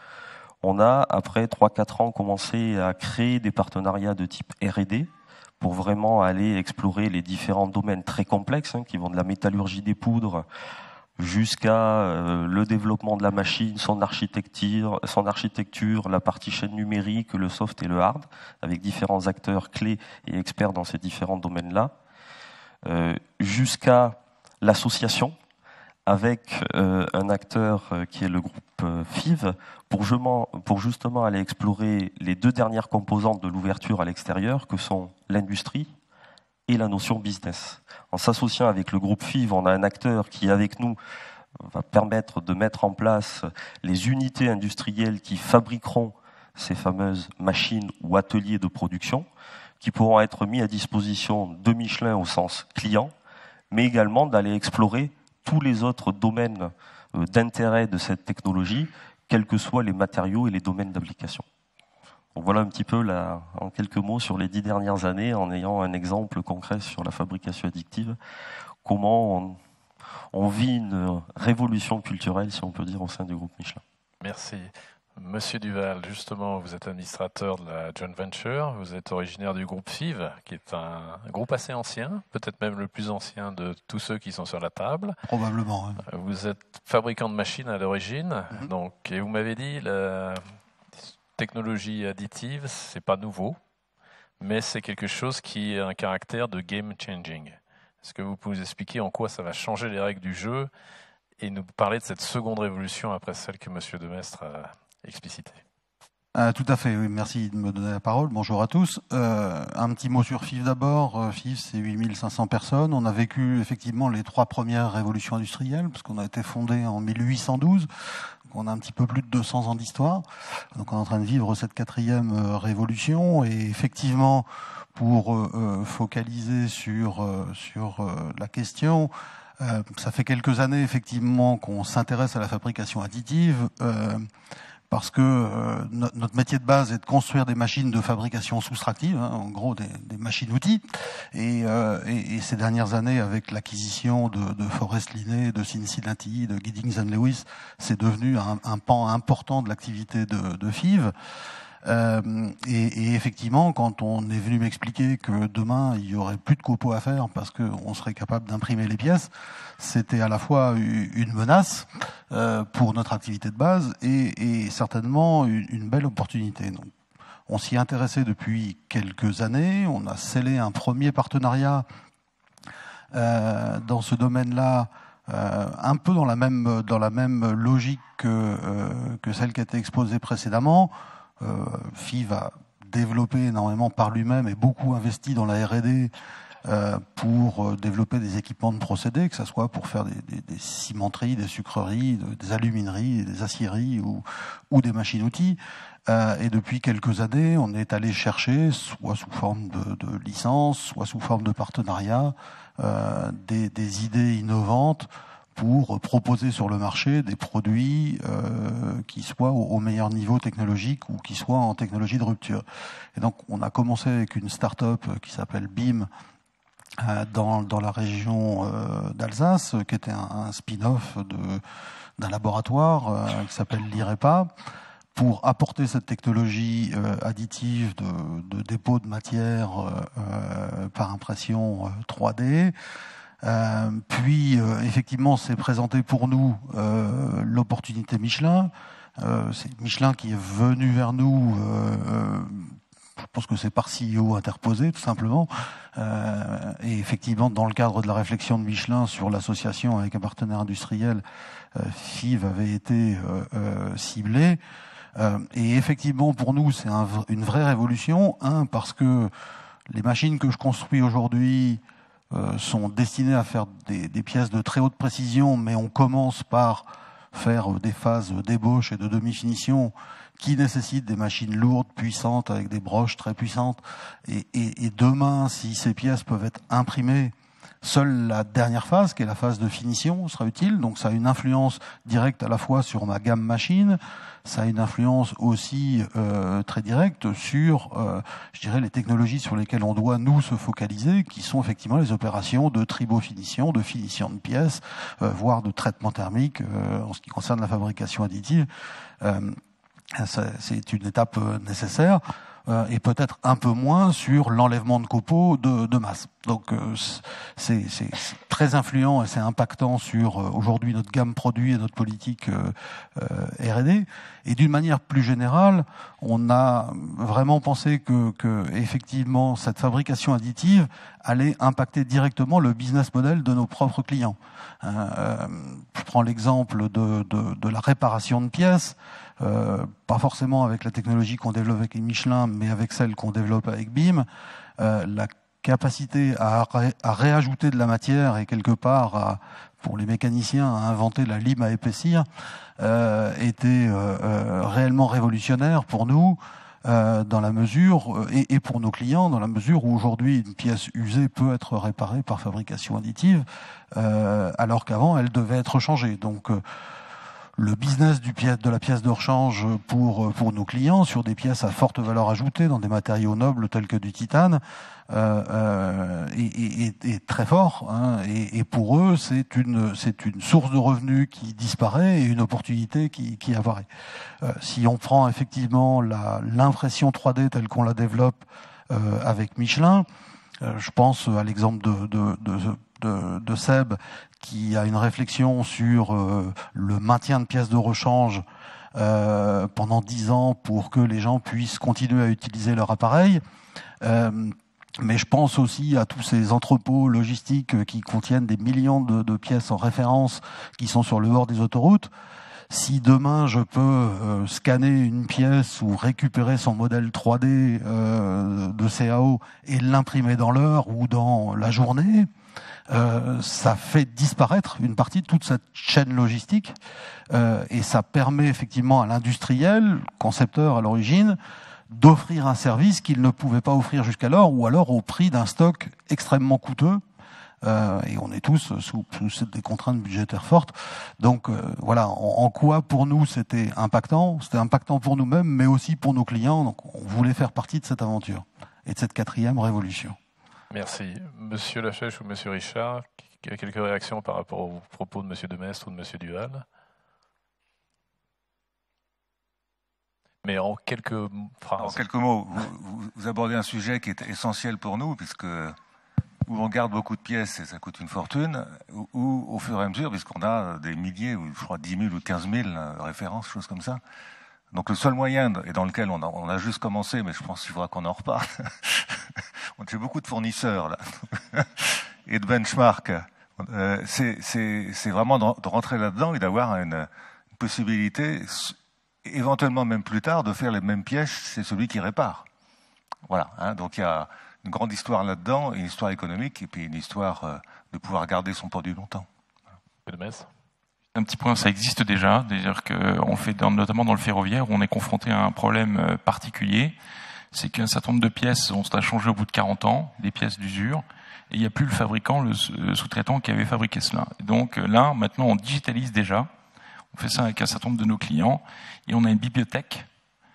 On a, après trois quatre ans, commencé à créer des partenariats de type R et D pour vraiment aller explorer les différents domaines très complexes hein, qui vont de la métallurgie des poudres jusqu'à euh, le développement de la machine, son architecture, son architecture, la partie chaîne numérique, le soft et le hard, avec différents acteurs clés et experts dans ces différents domaines-là, euh, jusqu'à l'association avec euh, un acteur euh, qui est le groupe euh, F I V, pour, pour justement aller explorer les deux dernières composantes de l'ouverture à l'extérieur, que sont l'industrie et la notion business. En s'associant avec le groupe F I V, on a un acteur qui, avec nous, va permettre de mettre en place les unités industrielles qui fabriqueront ces fameuses machines ou ateliers de production, qui pourront être mis à disposition de Michelin au sens client, mais également d'aller explorer tous les autres domaines d'intérêt de cette technologie, quels que soient les matériaux et les domaines d'application. Donc voilà un petit peu, là, en quelques mots, sur les dix dernières années, en ayant un exemple concret sur la fabrication additive, comment on, on vit une révolution culturelle, si on peut dire, au sein du groupe Michelin. Merci. Monsieur Duval, justement, vous êtes administrateur de la joint venture, vous êtes originaire du groupe F I V, qui est un groupe assez ancien, peut-être même le plus ancien de tous ceux qui sont sur la table. Probablement. Oui. Vous êtes fabricant de machines à l'origine, mm-hmm. donc, et vous m'avez dit la technologie additive, c'est pas nouveau, mais c'est quelque chose qui a un caractère de game changing. Est-ce que vous pouvez nous expliquer en quoi ça va changer les règles du jeu et nous parler de cette seconde révolution après celle que Monsieur Demestre a explicité? Ah, tout à fait, oui, merci de me donner la parole. Bonjour à tous. Euh, un petit mot sur F I V d'abord. F I V, c'est huit mille cinq cents personnes. On a vécu effectivement les trois premières révolutions industrielles, parce qu'on a été fondé en mille huit cent douze. Donc qu'on a un petit peu plus de deux cents ans d'histoire. Donc on est en train de vivre cette quatrième euh, révolution. Et effectivement, pour euh, focaliser sur, euh, sur euh, la question, euh, ça fait quelques années effectivement qu'on s'intéresse à la fabrication additive. Euh, parce que euh, notre métier de base est de construire des machines de fabrication soustractive, hein, en gros des, des machines-outils. Et, euh, et, et ces dernières années, avec l'acquisition de, de Forest Linné, de Cincinnati, de Giddings and Lewis, c'est devenu un, un pan important de l'activité de, de F I V. Euh, et, et effectivement, quand on est venu m'expliquer que demain il y aurait plus de copeaux à faire parce qu'on serait capable d'imprimer les pièces, c'était à la fois une menace euh, pour notre activité de base et, et certainement une, une belle opportunité. Donc, on s'y est intéressé depuis quelques années. On a scellé un premier partenariat euh, dans ce domaine-là. Euh, un peu dans la même dans la même logique que, euh, que celle qui a été exposée précédemment. Euh, F I V a développé énormément par lui-même et beaucoup investi dans la R et D euh, pour euh, développer des équipements de procédés, que ce soit pour faire des, des, des cimenteries, des sucreries, de, des alumineries, des aciéries ou, ou des machines-outils. Euh, et depuis quelques années, on est allé chercher, soit sous forme de, de licence, soit sous forme de partenariat, euh, des, des idées innovantes pour proposer sur le marché des produits euh, qui soient au, au meilleur niveau technologique ou qui soient en technologie de rupture. Et donc, on a commencé avec une start-up qui s'appelle B I M euh, dans, dans la région euh, d'Alsace, qui était un, un spin-off de, d'un laboratoire euh, qui s'appelle l'IREPA, pour apporter cette technologie euh, additive de, de dépôt de matière euh, euh, par impression euh, trois D. Euh, puis, euh, effectivement, c'est présenté pour nous euh, l'opportunité Michelin. Euh, c'est Michelin qui est venu vers nous. Euh, euh, je pense que c'est par C E O interposé, tout simplement. Euh, et effectivement, dans le cadre de la réflexion de Michelin sur l'association avec un partenaire industriel, euh, F I V avait été euh, euh, ciblé. Euh, et effectivement, pour nous, c'est un, une vraie révolution. Un, parce que les machines que je construis aujourd'hui Euh, sont destinés à faire des, des pièces de très haute précision, mais on commence par faire des phases d'ébauche et de demi-finition qui nécessitent des machines lourdes, puissantes, avec des broches très puissantes. Et, et, et demain, si ces pièces peuvent être imprimées, seule la dernière phase, qui est la phase de finition, sera utile. Donc ça a une influence directe à la fois sur ma gamme machine, ça a une influence aussi euh, très directe sur, euh, je dirais, les technologies sur lesquelles on doit nous se focaliser, qui sont effectivement les opérations de tribofinition, de finition de pièces, euh, voire de traitement thermique euh, en ce qui concerne la fabrication additive. Euh, ça, c'est une étape nécessaire. Euh, et peut-être un peu moins sur l'enlèvement de copeaux de, de masse. Donc euh, c'est, c'est, c'est très influent et c'est impactant sur euh, aujourd'hui notre gamme produit et notre politique euh, euh, R et D. Et d'une manière plus générale, on a vraiment pensé que, que effectivement cette fabrication additive allait impacter directement le business model de nos propres clients. Euh, je prends l'exemple de, de, de la réparation de pièces. Euh, pas forcément avec la technologie qu'on développe avec Michelin, mais avec celle qu'on développe avec B I M, euh, la capacité à, ré, à réajouter de la matière et quelque part, à, pour les mécaniciens, à inventer la lime à épaissir, euh, était euh, euh, réellement révolutionnaire pour nous, euh, dans la mesure, et, et pour nos clients, dans la mesure où aujourd'hui une pièce usée peut être réparée par fabrication additive, euh, alors qu'avant elle devait être changée. Donc euh, le business du pièce, de la pièce de rechange pour pour nos clients sur des pièces à forte valeur ajoutée dans des matériaux nobles tels que du titane euh, euh, est, est, est très fort, hein, et, et pour eux c'est une c'est une source de revenus qui disparaît et une opportunité qui qui apparaît. Euh, si on prend effectivement la l'impression trois D telle qu'on la développe euh, avec Michelin, euh, je pense à l'exemple de de, de De, de Seb, qui a une réflexion sur euh, le maintien de pièces de rechange euh, pendant dix ans pour que les gens puissent continuer à utiliser leur appareil. Euh, mais je pense aussi à tous ces entrepôts logistiques qui contiennent des millions de, de pièces en référence qui sont sur le bord des autoroutes. Si demain je peux euh, scanner une pièce ou récupérer son modèle trois D euh, de C A O et l'imprimer dans l'heure ou dans la journée, euh, ça fait disparaître une partie de toute cette chaîne logistique euh, et ça permet effectivement à l'industriel, concepteur à l'origine, d'offrir un service qu'il ne pouvait pas offrir jusqu'alors, ou alors au prix d'un stock extrêmement coûteux. Euh, et on est tous sous, sous des contraintes budgétaires fortes. Donc euh, voilà, en, en quoi pour nous c'était impactant. C'était impactant pour nous-mêmes, mais aussi pour nos clients. Donc on voulait faire partie de cette aventure et de cette quatrième révolution. Merci. Monsieur Laflèche ou Monsieur Richard, quelques réactions par rapport aux propos de Monsieur Demestre ou de Monsieur Duval? Mais en quelques phrases. En quelques mots, vous, vous abordez un sujet qui est essentiel pour nous, puisque où on garde beaucoup de pièces et ça coûte une fortune, ou, ou au fur et à mesure, puisqu'on a des milliers, ou je crois dix mille ou quinze mille références, choses comme ça. Donc le seul moyen, et dans lequel on a, on a juste commencé, mais je pense qu'il faudra qu'on en reparle, on a beaucoup de fournisseurs là, et de benchmarks. Euh, c'est, c'est, c'est vraiment de, de rentrer là-dedans et d'avoir une, une possibilité, éventuellement même plus tard, de faire les mêmes pièces, c'est celui qui répare. Voilà, hein, donc il y a une grande histoire là-dedans, une histoire économique, et puis une histoire euh, de pouvoir garder son produit longtemps. Voilà. Un petit point, ça existe déjà, c'est-à-dire qu'on le fait dans, notamment dans le ferroviaire, où on est confronté à un problème particulier, c'est qu'un certain nombre de pièces ont à changer au bout de quarante ans, des pièces d'usure, et il n'y a plus le fabricant, le sous-traitant qui avait fabriqué cela. Donc là, maintenant, on digitalise déjà, on fait ça avec un certain nombre de nos clients, et on a une bibliothèque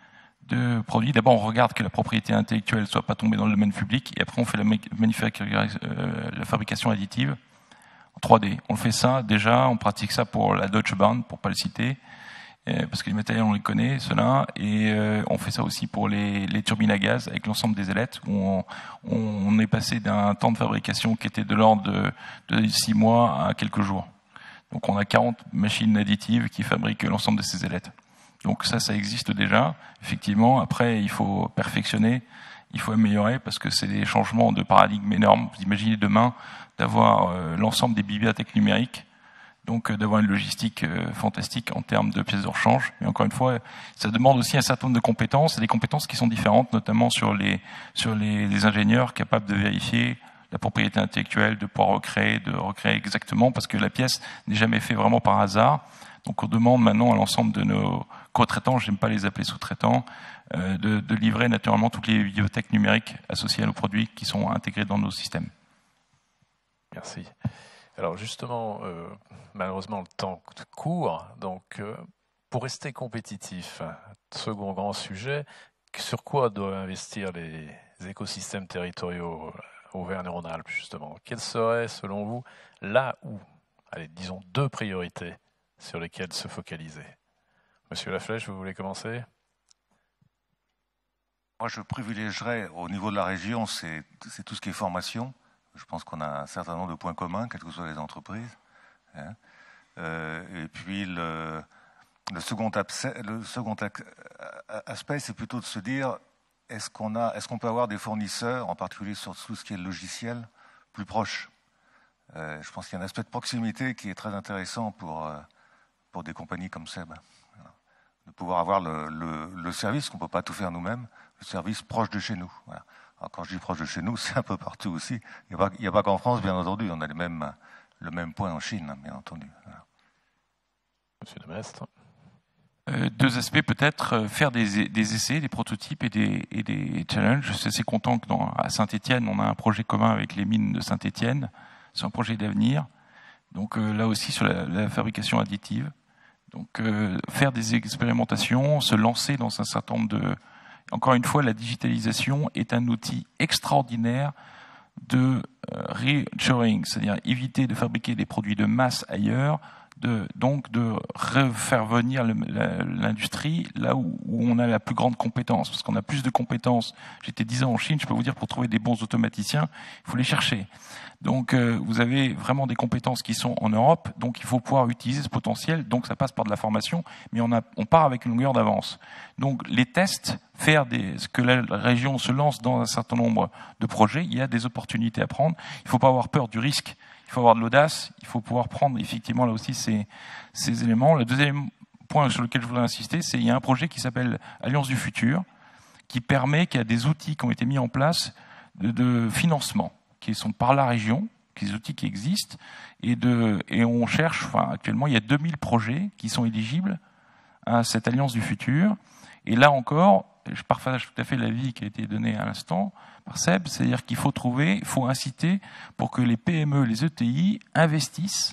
de produits. D'abord, on regarde que la propriété intellectuelle ne soit pas tombée dans le domaine public, et après, on fait la, euh, la fabrication additive en trois D. On fait ça déjà, on pratique ça pour la Deutsche Bahn, pour pas le citer, euh, parce que les matériels, on les connaît, ceux-là, et euh, on fait ça aussi pour les, les turbines à gaz, avec l'ensemble des ailettes, où on, on est passé d'un temps de fabrication qui était de l'ordre de, de six mois à quelques jours. Donc, on a quarante machines additives qui fabriquent l'ensemble de ces ailettes. Donc ça, ça existe déjà. Effectivement, après, il faut perfectionner, il faut améliorer, parce que c'est des changements de paradigme énormes. Vous imaginez demain d'avoir euh, l'ensemble des bibliothèques numériques, donc euh, d'avoir une logistique euh, fantastique en termes de pièces de rechange. Mais encore une fois, ça demande aussi un certain nombre de compétences, et des compétences qui sont différentes, notamment sur les sur les, les ingénieurs capables de vérifier la propriété intellectuelle, de pouvoir recréer, de recréer exactement, parce que la pièce n'est jamais faite vraiment par hasard. Donc on demande maintenant à l'ensemble de nos co-traitants, j'aime pas les appeler sous-traitants, euh, de, de livrer naturellement toutes les bibliothèques numériques associées à nos produits qui sont intégrés dans nos systèmes. Merci. Alors justement, euh, malheureusement le temps court, donc euh, pour rester compétitif, second grand sujet, sur quoi doivent investir les écosystèmes territoriaux Auvergne-Rhône-Alpes justement? Quelles seraient selon vous là où, allez, disons deux priorités sur lesquelles se focaliser? Monsieur Laflèche, vous voulez commencer? Moi, je privilégierais, au niveau de la région, c'est, c'est tout ce qui est formation. Je pense qu'on a un certain nombre de points communs, quelles que soient les entreprises. Hein. Euh, et puis, le, le second, abcès, le second aspect, c'est plutôt de se dire, est-ce qu'on a, est-ce qu'on peut avoir des fournisseurs, en particulier sur tout ce qui est le logiciel, plus proches? euh, Je pense qu'il y a un aspect de proximité qui est très intéressant pour, euh, pour des compagnies comme Seb. Voilà. De pouvoir avoir le, le, le service, qu'on ne peut pas tout faire nous-mêmes, le service proche de chez nous. Voilà. Alors, quand je dis proche de chez nous, c'est un peu partout aussi. Il n'y a pas, il n'y a pas qu'en France, bien entendu. On a les mêmes, le même point en Chine, bien entendu. Voilà. Monsieur Demestre. Euh, deux aspects peut-être, euh, faire des, des essais, des prototypes et des, et des challenges. Je suis assez content que dans, à Saint-Étienne, on a un projet commun avec les mines de Saint-Étienne. C'est un projet d'avenir. Donc euh, là aussi sur la, la fabrication additive. Donc euh, faire des expérimentations, se lancer dans un certain nombre de... Encore une fois, la digitalisation est un outil extraordinaire de euh, reshoring, c'est-à-dire éviter de fabriquer des produits de masse ailleurs, de, donc de refaire venir le, la, l'industrie là où, où on a la plus grande compétence, parce qu'on a plus de compétences. J'étais dix ans en Chine, je peux vous dire, pour trouver des bons automaticiens, il faut les chercher. Donc euh, vous avez vraiment des compétences qui sont en Europe, donc il faut pouvoir utiliser ce potentiel, donc ça passe par de la formation, mais on, a, on part avec une longueur d'avance. Donc les tests, faire des, ce que la région se lance dans un certain nombre de projets, il y a des opportunités à prendre, il ne faut pas avoir peur du risque, il faut avoir de l'audace, il faut pouvoir prendre effectivement là aussi ces, ces éléments. Le deuxième point sur lequel je voudrais insister, c'est qu'il y a un projet qui s'appelle Alliance du Futur, qui permet, qu'il y a des outils qui ont été mis en place de, de financement, qui sont par la région, les outils qui existent, et, de, et on cherche, enfin, actuellement, il y a deux mille projets qui sont éligibles à cette Alliance du futur. Et là encore, je partage tout à fait l'avis qui a été donné à l'instant par Seb, c'est-à-dire qu'il faut trouver, il faut inciter pour que les P M E, les E T I investissent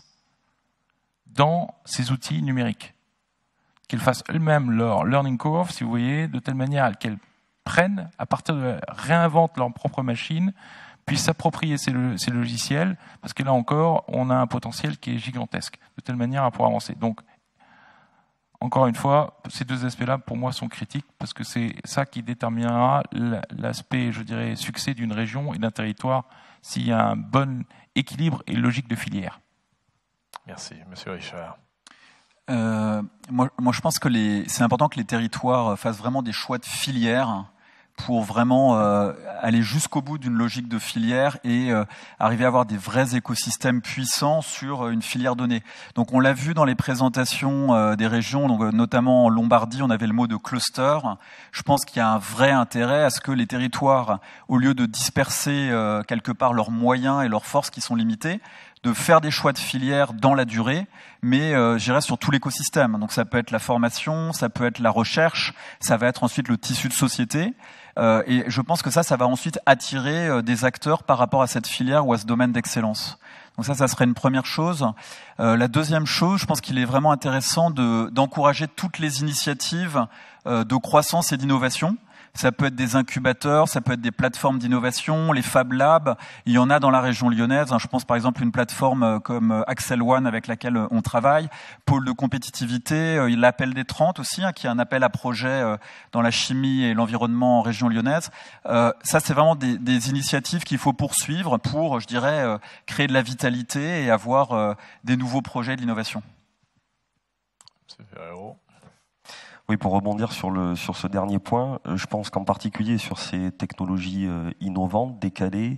dans ces outils numériques. Qu'elles fassent elles-mêmes leur learning curve, si vous voyez, de telle manière qu'elles prennent, à partir de, réinventent leur propre machine, puissent s'approprier ces, ces logiciels, parce que là encore, on a un potentiel qui est gigantesque, de telle manière à pouvoir avancer. Donc, encore une fois, ces deux aspects-là, pour moi, sont critiques, parce que c'est ça qui déterminera l'aspect, je dirais, succès d'une région et d'un territoire, s'il y a un bon équilibre et logique de filière. Merci, Monsieur Richard. Euh, moi, moi, je pense que les, c'est important que les territoires fassent vraiment des choix de filière pour vraiment euh, aller jusqu'au bout d'une logique de filière et euh, arriver à avoir des vrais écosystèmes puissants sur une filière donnée. Donc on l'a vu dans les présentations euh, des régions, donc, euh, notamment en Lombardie, on avait le mot de cluster. Je pense qu'il y a un vrai intérêt à ce que les territoires, au lieu de disperser euh, quelque part leurs moyens et leurs forces qui sont limitées, de faire des choix de filière dans la durée, mais euh, j'irais sur tout l'écosystème. Donc ça peut être la formation, ça peut être la recherche, ça va être ensuite le tissu de société. Euh, et je pense que ça, ça va ensuite attirer euh, des acteurs par rapport à cette filière ou à ce domaine d'excellence. Donc ça, ça serait une première chose. Euh, la deuxième chose, je pense qu'il est vraiment intéressant de, d'encourager toutes les initiatives euh, de croissance et d'innovation. Ça peut être des incubateurs, ça peut être des plateformes d'innovation, les Fab Labs. Il y en a dans la région lyonnaise. Je pense par exemple à une plateforme comme Axel One avec laquelle on travaille, pôle de compétitivité, l'appel des trente aussi, hein, qui est un appel à projet dans la chimie et l'environnement en région lyonnaise. Euh, ça, c'est vraiment des, des initiatives qu'il faut poursuivre pour, je dirais, créer de la vitalité et avoir des nouveaux projets d'innovation. Monsieur Ferrero. Oui, pour rebondir sur, le, sur ce dernier point, je pense qu'en particulier sur ces technologies innovantes, décalées,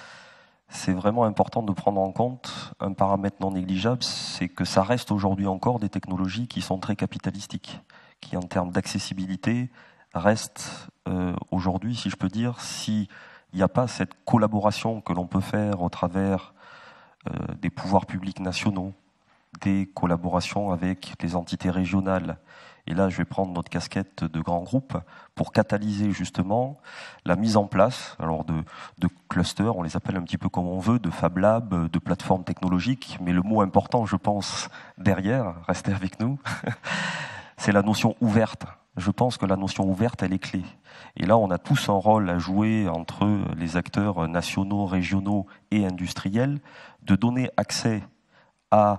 c'est vraiment important de prendre en compte un paramètre non négligeable, c'est que ça reste aujourd'hui encore des technologies qui sont très capitalistiques, qui en termes d'accessibilité restent euh, aujourd'hui, si je peux dire, s'il n'y a pas cette collaboration que l'on peut faire au travers euh, des pouvoirs publics nationaux, des collaborations avec les entités régionales. Et là, je vais prendre notre casquette de grand groupe pour catalyser justement la mise en place alors de, de clusters, on les appelle un petit peu comme on veut, de Fab Lab, de plateformes technologiques. Mais le mot important, je pense, derrière, restez avec nous, c'est la notion ouverte. Je pense que la notion ouverte, elle est clé. Et là, on a tous un rôle à jouer entre les acteurs nationaux, régionaux et industriels, de donner accès à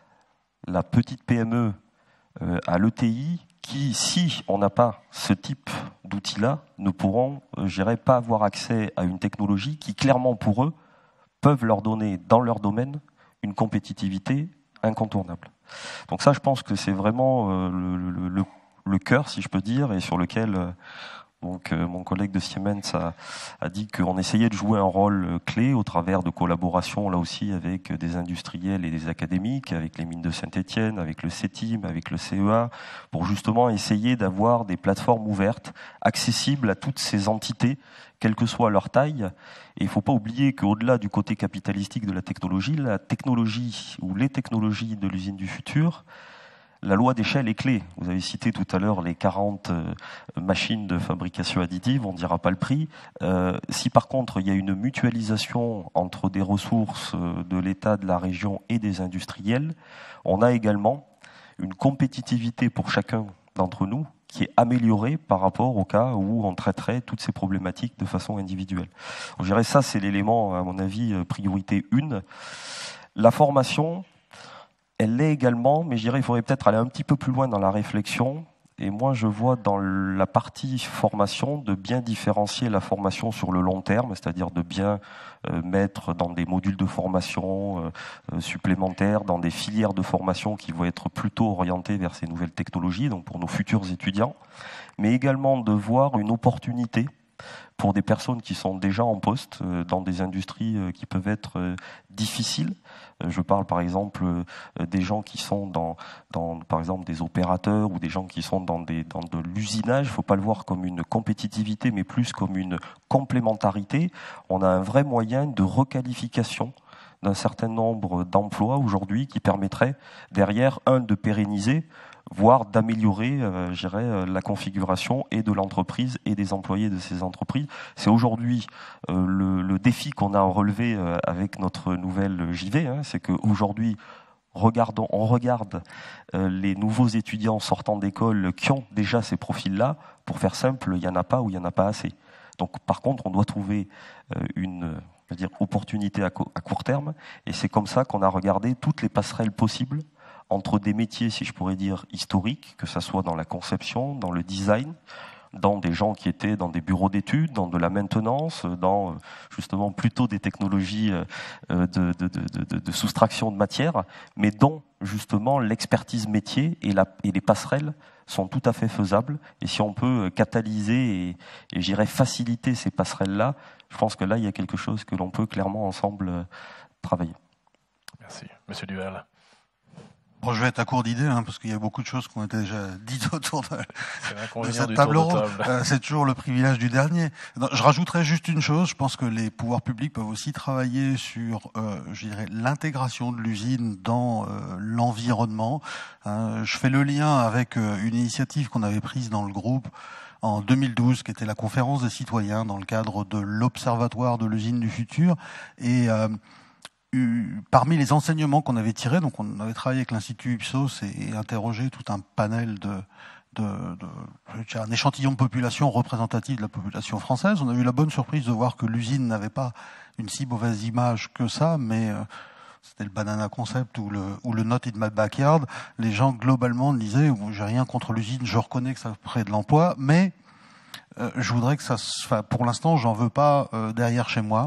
la petite P M E, euh, à l'E T I, qui, si on n'a pas ce type d'outils-là, ne pourront, euh, je dirais, pas avoir accès à une technologie qui, clairement pour eux, peuvent leur donner, dans leur domaine, une compétitivité incontournable. Donc ça, je pense que c'est vraiment euh, le, le, le, le cœur, si je peux dire, et sur lequel... Euh, Donc, euh, mon collègue de Siemens a, a dit qu'on essayait de jouer un rôle euh, clé au travers de collaborations, là aussi, avec des industriels et des académiques, avec les mines de Saint-Étienne, avec le C E T I M, avec le C E A, pour justement essayer d'avoir des plateformes ouvertes, accessibles à toutes ces entités, quelle que soit leur taille. Et il ne faut pas oublier qu'au-delà du côté capitalistique de la technologie, la technologie ou les technologies de l'usine du futur, la loi d'échelle est clé. Vous avez cité tout à l'heure les quarante euh, machines de fabrication additive, on ne dira pas le prix. Euh, si par contre il y a une mutualisation entre des ressources de l'État, de la région et des industriels, on a également une compétitivité pour chacun d'entre nous qui est améliorée par rapport au cas où on traiterait toutes ces problématiques de façon individuelle. Je dirais ça, c'est l'élément, à mon avis, priorité une. La formation, elle l'est également, mais je dirais qu'il faudrait peut-être aller un petit peu plus loin dans la réflexion. Et moi, je vois dans la partie formation de bien différencier la formation sur le long terme, c'est-à-dire de bien euh, mettre dans des modules de formation euh, supplémentaires, dans des filières de formation qui vont être plutôt orientées vers ces nouvelles technologies, donc pour nos futurs étudiants, mais également de voir une opportunité pour des personnes qui sont déjà en poste euh, dans des industries euh, qui peuvent être euh, difficiles. Euh, je parle par exemple euh, des gens qui sont dans, dans, par exemple, des opérateurs ou des gens qui sont dans, des, dans de l'usinage. Il ne faut pas le voir comme une compétitivité, mais plus comme une complémentarité. On a un vrai moyen de requalification d'un certain nombre d'emplois aujourd'hui qui permettraient derrière, un, de pérenniser, voire d'améliorer, euh, je dirais, la configuration et de l'entreprise et des employés de ces entreprises. C'est aujourd'hui euh, le, le défi qu'on a relevé euh, avec notre nouvelle J V, hein, c'est qu'aujourd'hui, regardons, on regarde euh, les nouveaux étudiants sortant d'école qui ont déjà ces profils-là. Pour faire simple, il n'y en a pas ou il n'y en a pas assez. Donc, par contre, on doit trouver euh, une je veux dire, opportunité à, co- à court terme, et c'est comme ça qu'on a regardé toutes les passerelles possibles entre des métiers, si je pourrais dire, historiques, que ça soit dans la conception, dans le design, dans des gens qui étaient dans des bureaux d'études, dans de la maintenance, dans justement plutôt des technologies de, de, de, de, de soustraction de matière, mais dont justement l'expertise métier et, la, et les passerelles sont tout à fait faisables. Et si on peut catalyser et, et je dirais faciliter ces passerelles-là, je pense que là, il y a quelque chose que l'on peut clairement ensemble travailler. Merci. Monsieur Duval. Bon, je vais être à court d'idées, hein, parce qu'il y a beaucoup de choses qui ont été déjà dites autour de, de cette du table tour de ronde. table. Euh, c'est toujours le privilège du dernier. Non, je rajouterais juste une chose. Je pense que les pouvoirs publics peuvent aussi travailler sur, euh, je dirais, l'intégration de l'usine dans euh, l'environnement. Euh, je fais le lien avec euh, une initiative qu'on avait prise dans le groupe en deux mille douze, qui était la conférence des citoyens dans le cadre de l'Observatoire de l'usine du futur. Et euh, parmi les enseignements qu'on avait tirés, donc on avait travaillé avec l'Institut Ipsos et, et interrogé tout un panel de, de, de un échantillon de population représentatif de la population française. On a eu la bonne surprise de voir que l'usine n'avait pas une si mauvaise image que ça, mais euh, c'était le Banana Concept ou le, ou le Not in My Backyard. Les gens globalement disaient « j'ai rien contre l'usine, je reconnais que ça crée de l'emploi, mais euh, je voudrais que ça se... Enfin, pour l'instant, j'en veux pas euh, derrière chez moi ».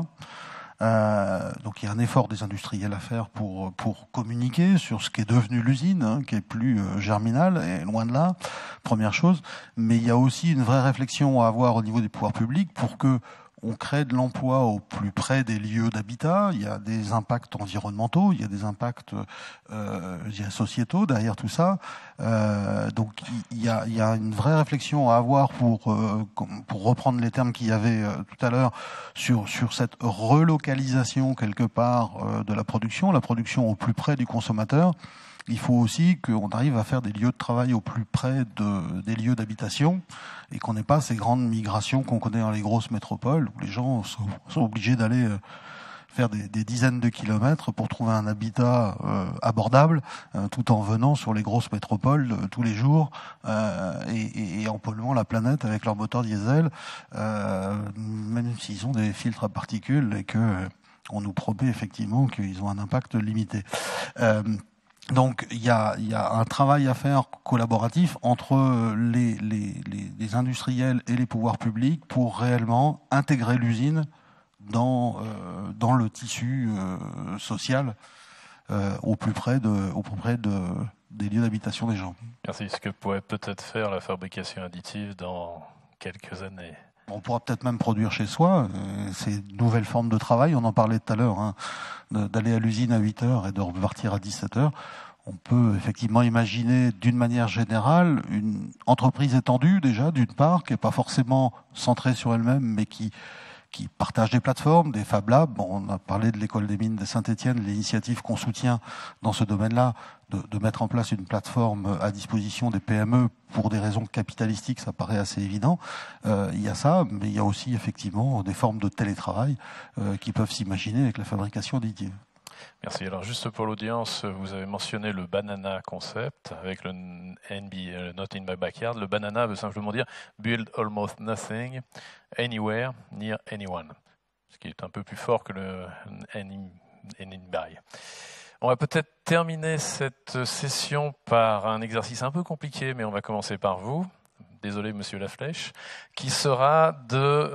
Euh, donc il y a un effort des industriels à faire pour pour communiquer sur ce qui est devenu l'usine, hein, qui est plus euh, germinal, et loin de là, première chose. Mais il y a aussi une vraie réflexion à avoir au niveau des pouvoirs publics pour que on crée de l'emploi au plus près des lieux d'habitat. Il y a des impacts environnementaux, il y a des impacts euh, je dirais sociétaux derrière tout ça. Euh, donc il y a, il y a une vraie réflexion à avoir pour euh, pour reprendre les termes qu'il y avait euh, tout à l'heure sur sur cette relocalisation quelque part euh, de la production, la production au plus près du consommateur. Il faut aussi qu'on arrive à faire des lieux de travail au plus près de, des lieux d'habitation et qu'on n'ait pas ces grandes migrations qu'on connaît dans les grosses métropoles où les gens sont, sont obligés d'aller faire des, des dizaines de kilomètres pour trouver un habitat euh, abordable euh, tout en venant sur les grosses métropoles euh, tous les jours euh, et, et, et en polluant la planète avec leur moteur diesel, euh, même s'ils ont des filtres à particules et que euh, on nous promet effectivement qu'ils ont un impact limité. Euh, Donc il y a, y a un travail à faire collaboratif entre les, les, les, les industriels et les pouvoirs publics pour réellement intégrer l'usine dans, euh, dans le tissu euh, social euh, au plus près, de, au plus près de, des lieux d'habitation des gens. Merci. Ce que pourrait peut-être faire la fabrication additive dans quelques années. On pourra peut-être même produire chez soi. Euh, c'est une nouvelle forme de travail. On en parlait tout à l'heure, hein, d'aller à l'usine à huit heures et de repartir à dix-sept heures. On peut effectivement imaginer d'une manière générale une entreprise étendue déjà, d'une part, qui n'est pas forcément centrée sur elle-même, mais qui qui partage des plateformes, des Fab Labs. Bon, on a parlé de l'école des mines de Saint-Étienne, l'initiative qu'on soutient dans ce domaine-là, de, de mettre en place une plateforme à disposition des P M E pour des raisons capitalistiques, ça paraît assez évident. Euh, il y a ça, mais il y a aussi effectivement des formes de télétravail euh, qui peuvent s'imaginer avec la fabrication additive. Merci. Alors juste pour l'audience, vous avez mentionné le Banana Concept avec le N B, le Not in My Backyard. Le Banana veut simplement dire Build Almost Nothing, Anywhere, Near Anyone. Ce qui est un peu plus fort que le Any, any By. On va peut-être terminer cette session par un exercice un peu compliqué, mais on va commencer par vous. Désolé, Monsieur Laflèche, qui sera de,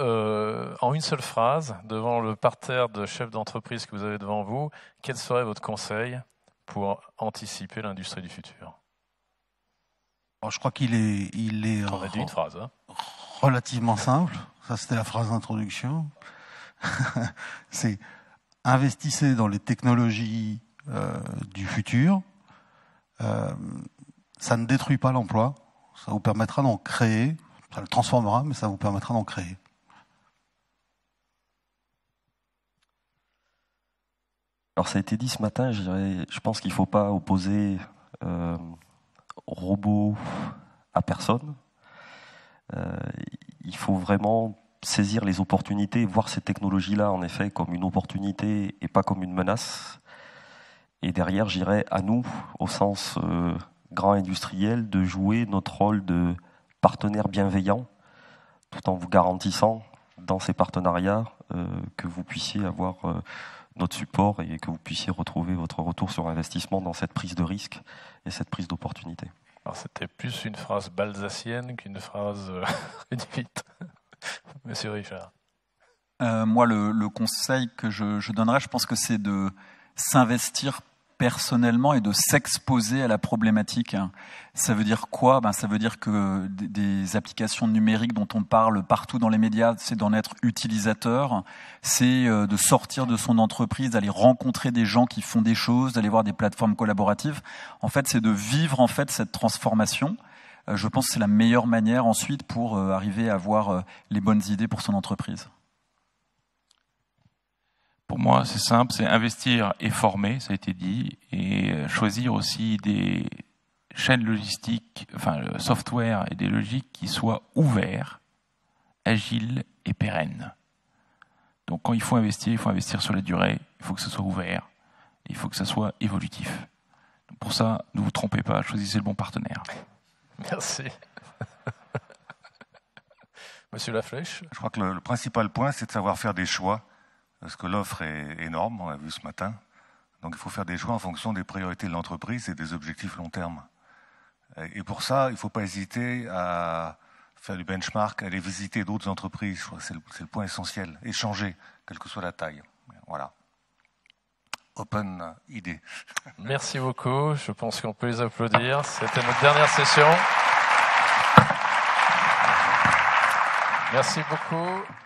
euh, en une seule phrase, devant le parterre de chefs d'entreprise que vous avez devant vous, quel serait votre conseil pour anticiper l'industrie du futur? Alors, je crois qu'il est, il est On a dit une phrase, hein. Relativement simple. Ça, c'était la phrase d'introduction. C'est investissez dans les technologies euh, du futur. Euh, ça ne détruit pas l'emploi. Ça vous permettra d'en créer, ça le transformera, mais ça vous permettra d'en créer. Alors ça a été dit ce matin, je, dirais, je pense qu'il ne faut pas opposer euh, robot à personne. Euh, il faut vraiment saisir les opportunités, voir ces technologies-là en effet comme une opportunité et pas comme une menace. Et derrière, je dirais à nous, au sens euh, grand industriel, de jouer notre rôle de partenaire bienveillant, tout en vous garantissant dans ces partenariats euh, que vous puissiez avoir euh, notre support et que vous puissiez retrouver votre retour sur investissement dans cette prise de risque et cette prise d'opportunité. Alors c'était plus une phrase balsacienne qu'une phrase euh, réduite. Monsieur Richard. Euh, moi, le, le conseil que je, je donnerais, je pense que c'est de s'investir personnellement et de s'exposer à la problématique. Ça veut dire quoi ? Ben, ça veut dire que des, des applications numériques dont on parle partout dans les médias, c'est d'en être utilisateur, c'est euh, de sortir de son entreprise, d'aller rencontrer des gens qui font des choses, d'aller voir des plateformes collaboratives. En fait, c'est de vivre en fait cette transformation. Euh, je pense que c'est la meilleure manière ensuite pour euh, arriver à avoir euh, les bonnes idées pour son entreprise. Pour moi, c'est simple, c'est investir et former, ça a été dit, et choisir aussi des chaînes logistiques, enfin le software et des logiques qui soient ouverts, agiles et pérennes. Donc quand il faut investir, il faut investir sur la durée, il faut que ce soit ouvert, il faut que ce soit évolutif. Donc pour ça, ne vous trompez pas, choisissez le bon partenaire. Merci. Monsieur Laflèche. Je crois que le, le principal point, c'est de savoir faire des choix. Parce que l'offre est énorme, on l'a vu ce matin. Donc il faut faire des choix en fonction des priorités de l'entreprise et des objectifs long terme. Et pour ça, il ne faut pas hésiter à faire du benchmark, à aller visiter d'autres entreprises. Je crois que c'est le, c'est le point essentiel. Échanger, quelle que soit la taille. Voilà. Open idée. Merci beaucoup. Je pense qu'on peut les applaudir. C'était notre dernière session. Merci beaucoup.